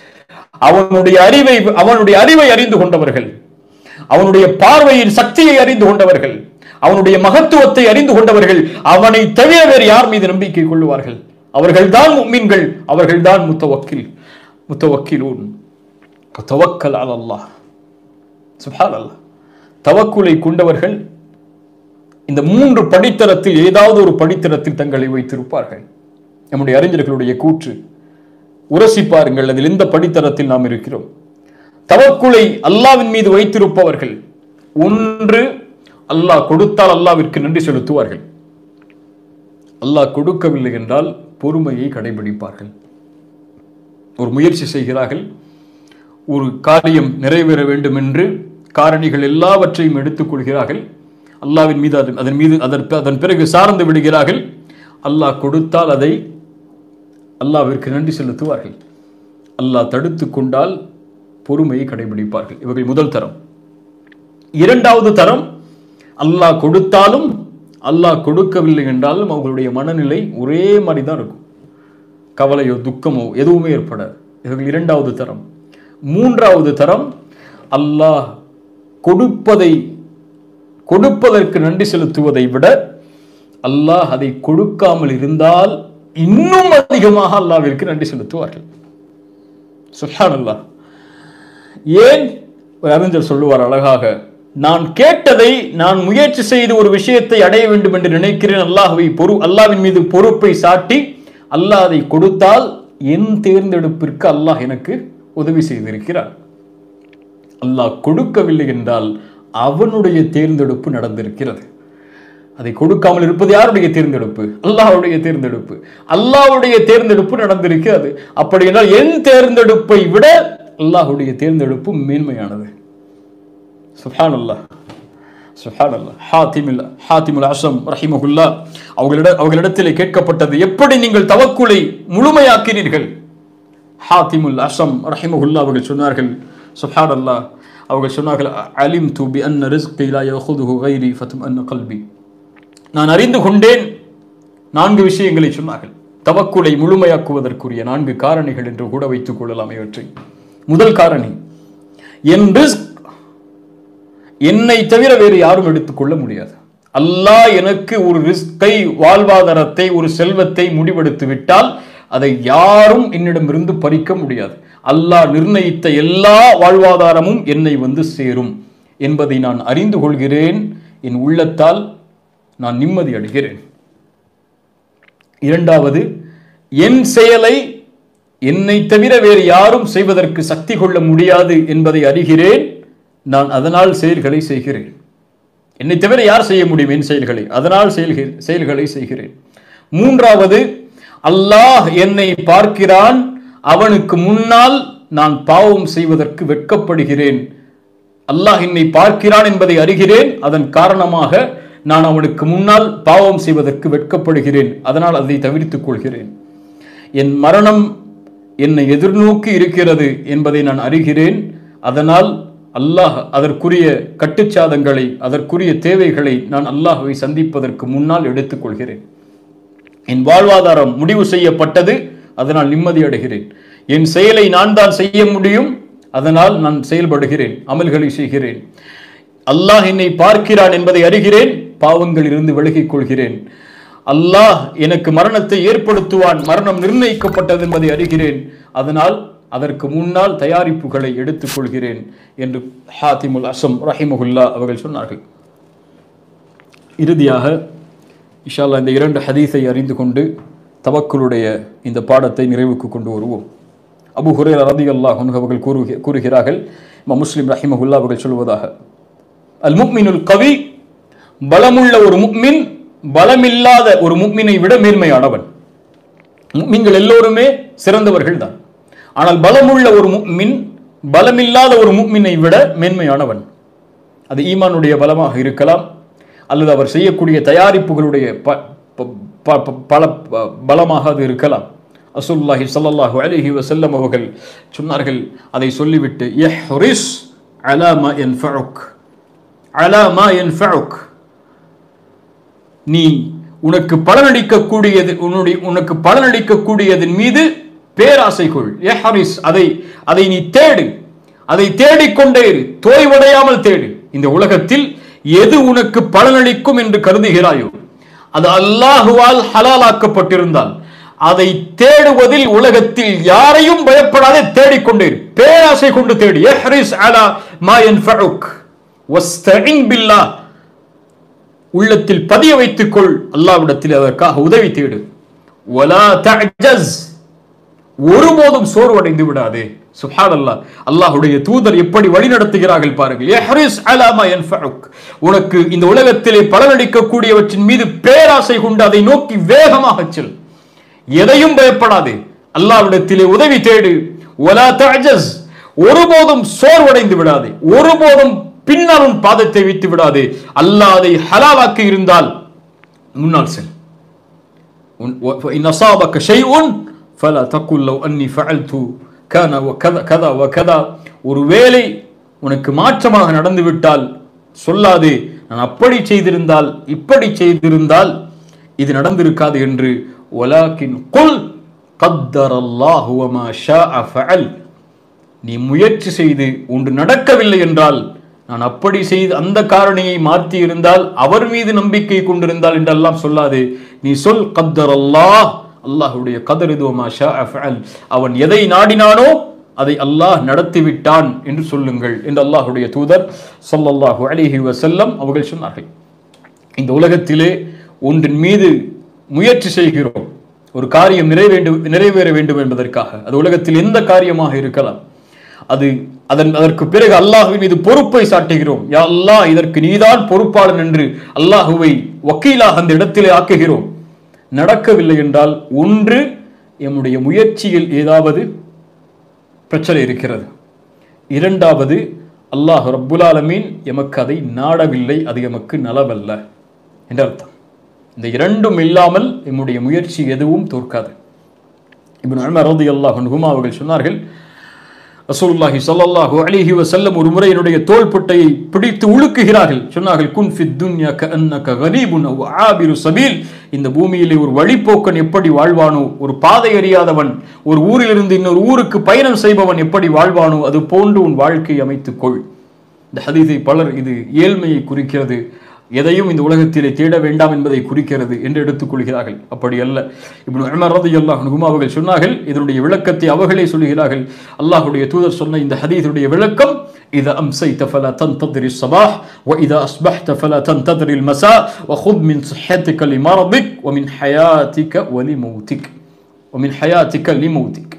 அவனுடைய அறிவை அவனுடைய அறிவை அறிந்து கொண்டவர்கள், அவனுடைய பார்வையின் சக்தியை அறிந்து கொண்டவர்கள், அவனுடைய மகத்துவத்தை அறிந்து கொண்டவர்கள் அவனை தவிர வேறு யார் மீது நம்பிக்கை கொள்வார்கள்? அவர்கள்தான் முஃமின்கள், அவர்கள்தான் முத்தவக்கில் முத்தவக்கிலூன். தவக்கல் அலல்லாஹ். சுப்ஹானல்லாஹ். தவக்குலை கொண்டவர்கள் இந்த மூன்று படித்தரத்தில் ஏதாவது ஒரு படித்தரத்தில் தங்களை வைத்திருப்பார்கள். நம்முடைய அறிஞர்களுடைய கூற்று, உரசி பாருங்கள், அதில் எந்த படித்தரத்தில் நாம் இருக்கிறோம். தவக்குலை அல்லாஹ்வின் மீது வைத்திருப்பவர்கள், ஒன்று அல்லாஹ் கொடுத்தால் அல்லாஹ்விற்கு நன்றி செலுத்துவார்கள். அல்லாஹ் கொடுக்கவில்லை என்றால் பொறுமையை கடைபிடிப்பார்கள். ஒரு முயற்சி செய்கிறார்கள், ஒரு காரியம் நிறைவேற வேண்டும் என்று காரணிகள் எல்லாவற்றையும் எடுத்துக் கொள்கிறார்கள். அல்லாஹ்வின் மீது அதன் மீது அதற்கு அதன் பிறகு சார்ந்து விடுகிறார்கள். அல்லாஹ் கொடுத்தால் அதை அல்லாஹ்விற்கு நன்றி செலுத்துவார்கள். அல்லாஹ் தடுத்து கொண்டால் பொறுமையை கடைபிடிப்பார்கள். இவர்கள் முதல் தரம். இரண்டாவது தரம், அல்லாஹ் கொடுத்தாலும் அல்லாஹ் கொடுக்கவில்லை என்றாலும் அவர்களுடைய மனநிலை ஒரே மாதிரி தான் இருக்கும். கவலையோ துக்கமோ எதுவுமே ஏற்படாது. இவர்கள் இரண்டாவது தரம். மூன்றாவது தரம், அல்லாஹ் கொடுப்பதை கொடுப்பதற்கு நன்றி செலுத்துவதை விட அல்லாஹ் அதை கொடுக்காமல் இருந்தால் இன்னும் அதிகமாக அல்லாஹ்விற்கு நன்றி செலுத்துவார்கள். சுப்ஹானல்லாஹ். ஏன்? ஒரு அறிஞர் சொல்லுவார் அழகாக, நான் கேட்டதை நான் முயற்சி செய்து ஒரு விஷயத்தை அடைய வேண்டும் என்று நினைக்கிறேன், அல்லாஹ்வை பொறு அல்லாஹ்வின் மீது பொறுப்பை சாட்டி அல்லாஹ் அதை கொடுத்தால் என் தேர்ந்தெடுப்பிற்கு அல்லாஹ் எனக்கு உதவி செய்திருக்கிறார். அல்லாஹ் கொடுக்கவில்லை என்றால் அவனுடைய தேர்ந்தெடுப்பு நடந்திருக்கிறது. அதை கொடுக்காமல் இருப்பது யாருடைய தேர்ந்தெடுப்பு? அல்லாஹ்வுடைய தேர்ந்தெடுப்பு. அல்லாஹ்வுடைய தேர்ந்தெடுப்பு நடந்திருக்கிறது. அப்படி என்றால் என் தேர்ந்தெடுப்பை விட அல்லாஹ்வுடைய தேர்ந்தெடுப்பு மேன்மையானது. சுப்ஹானல்லாஹ், சுப்ஹானல்லாஹ். ஹாத்திமுல் ஹாத்திமுல் அஸம் ரஹிமஹுல்லாஹ் அவர்களிட அவர்களிடத்திலே கேட்கப்பட்டது, எப்படி நீங்கள் தவக்குலை முழுமையாக்கினீர்கள்? ஹாத்திமுல் அஸம் ரஹிமஹுல்லாஹ் அவர்கள் சொன்னார்கள், சுப்ஹானல்லாஹ், அவர்கள் சொன்னார்கள், அலிம்து பி அன்ன ரிஸ்கி லா யஅஹுதுஹு கைரி ஃபத்மஅன்ன கல்பி. நான் அறிந்து கொண்டேன். நான்கு விஷயங்களை சொன்னார்கள், தவக்குலை முழுமையாக்குவதற்குரிய நான்கு காரணிகள் என்று கூட வைத்துக் கொள்ளலாம் இவற்றை. முதல் காரணி, என் ரிஸ்க் என்னை தவிர வேறு யாரும் எடுத்துக்கொள்ள முடியாது. அல்லாஹ் எனக்கு ஒரு ரிஸ்கை, வாழ்வாதாரத்தை, ஒரு செல்வத்தை முடிவெடுத்து விட்டால் அதை யாரும் என்னிடமிருந்து பறிக்க முடியாது. அல்லாஹ் நிர்ணயித்த எல்லா வாழ்வாதாரமும் என்னை வந்து சேரும் என்பதை நான் அறிந்து கொள்கிறேன். என் உள்ளத்தால் நான் நிம்மதி அடைகிறேன். இரண்டாவது, என் செயலை என்னை தவிர வேறு யாரும் செய்வதற்கு சக்தி கொள்ள முடியாது என்பதை அறிகிறேன். நான் அதனால் செயல்களை செய்கிறேன். என்னை தவிர யார் செய்ய முடியும் என் செயல்களை? அதனால் செயல்களை செய்கிறேன். மூன்றாவது, அல்லாஹ் என்னை பார்க்கிறான், அவனுக்கு முன்னால் நான் பாவம் செய்வதற்கு வெட்கப்படுகிறேன். அல்லாஹ் என்னை பார்க்கிறான் என்பதை அறிகிறேன். அதன் காரணமாக நான் அவனுக்கு முன்னால் பாவம் செய்வதற்கு வெட்கப்படுகிறேன். அதனால் அதை தவிர்த்துக் கொள்கிறேன். என் மரணம் என்னை எதிர்நோக்கி இருக்கிறது என்பதை நான் அறிகிறேன். அதனால் அல்லாஹ் அதற்குரிய கட்டுச்சாதங்களை, அதற்குரிய தேவைகளை நான் அல்லாஹ்வை சந்திப்பதற்கு முன்னால் எடுத்துக்கொள்கிறேன். என் வாழ்வாதாரம் முடிவு செய்யப்பட்டது, அதனால் நிம்மதி அடைகிறேன். என் செயலை நான் தான் செய்ய முடியும், அதனால் நான் செயல்படுகிறேன், அமல்களை செய்கிறேன். அல்லாஹ் என்னை பார்க்கிறான் என்பதை அறிகிறேன், பாவங்களில் இருந்து விலகிக் கொள்கிறேன். அல்லாஹ் எனக்கு மரணத்தை ஏற்படுத்துவான், மரணம் நிர்ணயிக்கப்பட்டது என்பதை அறிகிறேன், அதனால் அதற்கு முன்னால் தயாரிப்புகளை எடுத்துக் கொள்கிறேன் என்று ஹாத்திமுல் அஸம் ரஹிமஹுல்லாஹ் அவர்கள் சொன்னார்கள். இறுதியாக இன்ஷா அல்லாஹ் இந்த இரண்டு ஹதீஸை அறிந்து கொண்டு தவக்குலுடைய இந்த பாடத்தை நிறைவுக்கு கொண்டு வருவோம். அபூ ஹுரைரா ரலியல்லாஹு அன்ஹு அவர்கள் கூறுகிறார்கள், இமாம் முஸ்லிம் ரஹிமஹுல்லாஹ் அவர்கள் சொல்வதாக, அல் முஃமினுல் கவி, பலமுள்ள ஒரு முஃமின் பலமில்லாத ஒரு முஃமினை விட மேன்மையானவன். முஃமின்கள் எல்லோருமே சிறந்தவர்கள் தான். ஆனால் பலமுள்ள ஒரு முஃமின் பலமில்லாத ஒரு முஃமினை விட மேன்மையானவன். அது ஈமானுடைய பலமாக இருக்கலாம், அல்லது அவர் செய்யக்கூடிய தயாரிப்புகளுடைய பல பலமாக அது இருக்கலாம். ரசூலுல்லாஹி ஸல்லல்லாஹு அலைஹி வஸல்லம் அவர்கள் சொன்னார்கள், அதை சொல்லிவிட்டு, யஹ்ரிஸ் அலா மா யன்ஃபஉக் அலா மா யன்ஃபஉக், நீ உனக்கு பலனளிக்கக்கூடியது உன்னுடைய உனக்கு பலனளிக்கக்கூடியதன் மீது பேராசை கொள். யஹ்ரிஸ், அதை அதை நீ தேடு, அதை தேடிக்கொண்டே இரு, தோய்வடையாமல் தேடு. இந்த உலகத்தில் எது உனக்கு பலனளிக்கும் என்று கருதுகிறாயோ அது அல்லாஹுவால் ஹலாலாக்கப்பட்டிருந்தால் அதை தேடுவதில் உலகத்தில் யாரையும் பயப்படாதே, தேடிக்கொண்டே இரு, பேராசை கொண்டு தேடு. யஹ்ரிஸ் அலா மா யன்ஃபஉக் வஸ்தஇன் பில்லாஹ், உள்ளத்தில் பதிய வைத்துக்கொள், அல்லாஹ்விடத்தில் அதற்காக உதவி தேடு. வலா தஅஜஸ், ஒருபோதும் சோர்வடைந்து விடாதே. சுப்ஹானல்லாஹ், அல்லாஹ்வுடைய தூதர் எப்படி வழி நடத்துகிறார்கள் பாருங்கள். இஹ்ரிஸ் அலா மா யன்ஃபஉக், உனக்கு இந்த உலகத்திலே பலனளிக்கக்கூடியவற்றின் மீது பேராசை கொண்டு அதை நோக்கி வேகமாக செல். எதையும் பயப்படாதே, அல்லாஹ்விடத்திலே உதவி தேடு. வலா தஅஜஸ், ஒருபோதும் சோர்வடைந்து விடாதே, ஒருபோதும் பின்னால் உன் பாதத்தை வைத்து விடாதே. அல்லாஹ் அதை ஹலாலாக்கி இருந்தால் முன்னால் செல். இன் அஸாபக ஷைஉன் ஃபலா தகுல் லவ் அன்னி ஃபஅல்து கான வகதா கதா வகதா, ஒருவேளை உனக்கு மாற்றமாக நடந்துவிட்டால் சொல்லாதே நான் அப்படி செய்திருந்தால் இப்படி செய்திருந்தால் இது நடந்திருக்காது என்று. வலாக்கின் குல் கத்தரல்லாஹு வமா ஷாஅ ஃபஅல், நீ முயற்சி செய்து ஒன்று நடக்கவில்லை என்றால் நான் அப்படி செய்து அந்த காரணியை மாற்றி இருந்தால் அவர் மீது நம்பிக்கை கொண்டிருந்தால் என்றெல்லாம் சொல்லாதே. நீ சொல் கத்தரல்லாஹ், அல்லாஹ்வுடைய கதர் இது, வமா ஷாஅ ஃபஅல், அவன் எதை நாடினானோ அதை அல்லாஹ் நடத்திவிட்டான் என்று சொல்லுங்கள் என்று அல்லாஹ்வுடைய தூதர் ஸல்லல்லாஹு அலைஹி வஸல்லம் அவர்கள் சொன்னார்கள். இந்த உலகத்திலே ஒன்றின் மீது முயற்சி செய்கிறோம், ஒரு காரியம் நிறைவேண்டு நிறைவேற வேண்டும் என்பதற்காக. அது உலகத்தில் எந்த காரியமாக இருக்கலாம். அது அதன் அதற்கு பிறகு அல்லாஹ்வின் மீது பொறுப்பை சாட்டுகிறோம். யா அல்லாஹ், இதற்கு நீதான் பொறுப்பாளன் என்று அல்லாஹுவை வக்கீலாக அந்த இடத்திலே ஆக்குகிறோம். நடக்கவில்லை என்றால் ஒன்று எம்முடைய முயற்சியில் ஏதாவது பிரச்சனை இருக்கிறது, இரண்டாவது அல்லாஹ் ரப்புல் ஆலமீன் எமக்கு அதை நாடவில்லை, அது எமக்கு நலவல்ல என்ற அர்த்தம். இந்த இரண்டும் இல்லாமல் எம்முடைய முயற்சி எதுவும் தோற்காது. இப்னு உமர் ரலியல்லாஹு அன்ஹுமா அவர்கள் சொன்னார்கள், ரசூலுல்லாஹி ஸல்லல்லாஹு அலைஹி வஸல்லம் ஒரு முறை என்னுடைய தோள்பட்டையை பிடித்து உலுக்குகிறார்கள். சொன்னார்கள், குன் ஃபித் துன்யா கஅன்னக கரீபுன் அவ் ஆபிரு சபீல், இந்த பூமியிலே ஒரு வழிப்போக்கன் எப்படி வாழ்வானோ, ஒரு பாதை அறியாதவன் ஒரு ஊரிலிருந்து இன்னொரு ஊருக்கு பயணம் செய்பவன் எப்படி வாழ்வானோ அது போன்று உன் வாழ்க்கையை அமைத்துக்கொள். இந்த ஹதீஸை பலர் இது ஏழ்மையை குறிக்கிறது, எதையும் இந்த உலகத்திலே தேட வேண்டாம் என்பதை குறிக்கிறது என்று எடுத்துக் கொள்கிறார்கள். அப்படி அல்ல. இப்னு உமர் ரலியல்லாஹு அன்ஹு அவர்கள் சொன்னார்கள், இதனுடைய விளக்கத்தை அவர்களே சொல்கிறார்கள். அல்லாஹ்வுடைய தூதர் சொன்ன இந்த ஹதீஸுடைய விளக்கம், இதா அம்சைத ஃபலா தன்ததிரி ஸபாஹ் வ இதா அஸ்பஹ்த ஃபலா தன்ததிரி அல்மஸா வ குத் மின் ஸஹ்ஹதிக லிமரதிக் வ மின் ஹயாதிக வ லிமௌதிக் வ மின் ஹயாதிக லிமௌதிக்.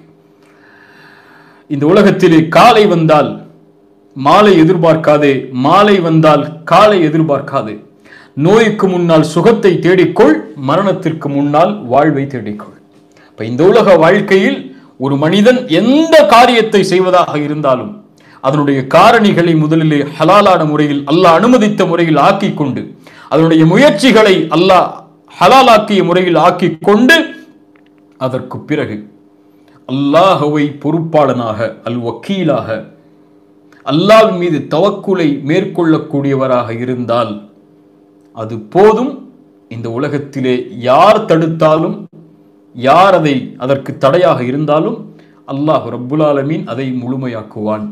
இந்த உலகத்திலே காலை வந்தால் மாலை எதிர்பார்க்காதே, மாலை வந்தால் காலை எதிர்பார்க்காதே. நோய்க்கு முன்னால் சுகத்தை தேடிக்கொள், மரணத்திற்கு முன்னால் வாழ்வை தேடிக்கொள். இப்ப இந்த உலக வாழ்க்கையில் ஒரு மனிதன் எந்த காரியத்தை செய்வதாக இருந்தாலும் அதனுடைய காரணிகளை முதலிலே ஹலாலான முறையில் அல்லாஹ் அனுமதித்த முறையில் ஆக்கி கொண்டு, அதனுடைய முயற்சிகளை அல்லாஹ் ஹலாலாக்கிய முறையில் ஆக்கி கொண்டு, அதற்கு பிறகு அல்லாஹ்வை பொறுப்பாளனாக அல் வக்கீலாக அல்லாஹ்வின் மீது தவக்குலை மேற்கொள்ளக்கூடியவராக இருந்தால் அது போதும். இந்த உலகத்திலே யார் தடுத்தாலும், யார் அதை அதற்கு தடையாக இருந்தாலும் அல்லாஹ் ரப்புல் ஆலமீன் அதை முழுமையாக்குவான்.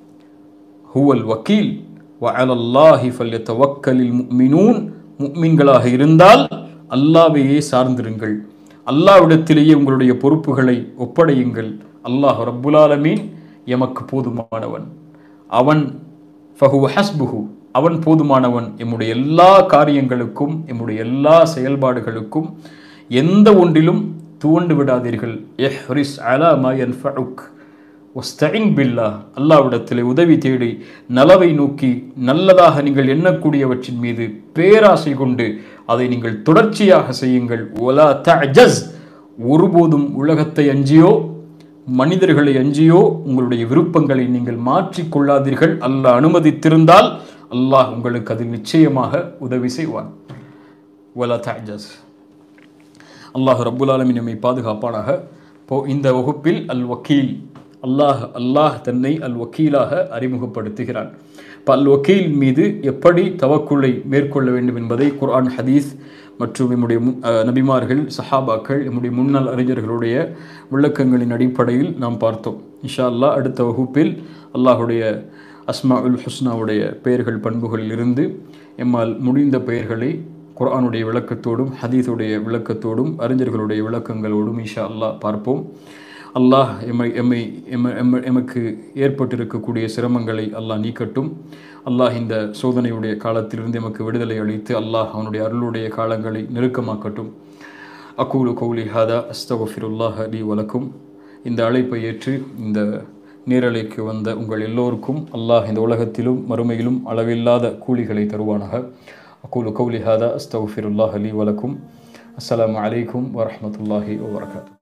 ஹுவல் வக்கீல் வ அலல்லாஹி ஃபல்யதவக்கலில் முஃமினூன், முஃமின்களாக இருந்தால் அல்லாஹ்வையே சார்ந்திருங்கள், அல்லாஹ்விடத்திலேயே உங்களுடைய பொறுப்புகளை ஒப்படையுங்கள். அல்லாஹ் ரப்புல் ஆலமீன் எமக்கு போதுமானவன், அவன் ஃபஹுவ ஹஸ்புஹு, அவன் போதுமானவன். எம்முடைய எல்லா காரியங்களுக்கும் எம்முடைய எல்லா செயல்பாடுகளுக்கும் எந்த ஒன்றிலும் துவண்டு விடாதீர்கள். இஹ்ரிஸ் அலா மா யன்ஃபஉக் வஸ்தஇன் பில்லாஹ், அல்லாஹ்விடத்திலே உதவி தேடி நலவை நோக்கி நல்லதாக நீங்கள் எண்ணக்கூடியவற்றின் மீது பேராசை கொண்டு அதை நீங்கள் தொடர்ச்சியாக செய்யுங்கள். வலா தஅஜஸ், ஒருபோதும் உலகத்தை அஞ்சியோ மனிதர்களை அஞ்சியோ உங்களுடைய விருப்பங்களை நீங்கள் மாற்றிக் கொள்ளாதீர்கள். அல்லாஹ் அனுமதித்திருந்தால் அல்லாஹ் உங்களுக்கு அதில் நிச்சயமாக உதவி செய்வான். வலா தஅஜஸ். அல்லாஹ் ரப்புல் ஆலமீன் நம்மை பாதுகாப்பானாக. இப்போ இந்த வகுப்பில் அல் வக்கீல், அல்லாஹ் அல்லாஹ் தன்னை அல் வக்கீலாக அறிமுகப்படுத்துகிறான். இப்போ அல் வக்கீல் மீது எப்படி தவக்குலை மேற்கொள்ள வேண்டும் என்பதை குர்ஆன், ஹதீஸ் மற்றும் நம்முடைய நபிமார்கள், சஹாபாக்கள், நம்முடைய முன்னாள் அறிஞர்களுடைய விளக்கங்களின் அடிப்படையில் நாம் பார்த்தோம். இன்ஷா அல்லாஹ் அடுத்த வகுப்பில் அல்லாஹுடைய அஸ்மாஉல் ஹுஸ்னாவுடைய பெயர்கள் பண்புகளில் இருந்து எம்மால் முடிந்த பெயர்களை குர்ஆனுடைய விளக்கத்தோடும் ஹதீஸுடைய விளக்கத்தோடும் அறிஞர்களுடைய விளக்கங்களோடும் இன்ஷா அல்லாஹ் பார்ப்போம். அல்லாஹ் எம்மை எம்மை எமக்கு ஏற்பட்டிருக்கக்கூடிய சிரமங்களை அல்லாஹ் நீக்கட்டும். அல்லாஹ் இந்த சோதனையுடைய காலத்திலிருந்து எமக்கு விடுதலை அளித்து அல்லாஹ் அவனுடைய அருளுடைய காலங்களை நெருக்கமாக்கட்டும். அகூலு கௌலி ஹாதா அஸ்தகுஃபிருல்லாஹ் லீ வலக்கும். இந்த அழைப்பை ஏற்று இந்த நேரலைக்கு வந்த உங்கள் எல்லோருக்கும் அல்லாஹ் இந்த உலகத்திலும் மறுமையிலும் அளவில்லாத கூலிகளை தருவானாக. அகூலு கௌலி ஹாதா அஸ்தகுஃபிருல்லாஹ் லீ வலக்கும். அஸ்ஸலாமு அலைக்கும் வரஹ்மத்துல்லாஹி வபரகாத்துஹு.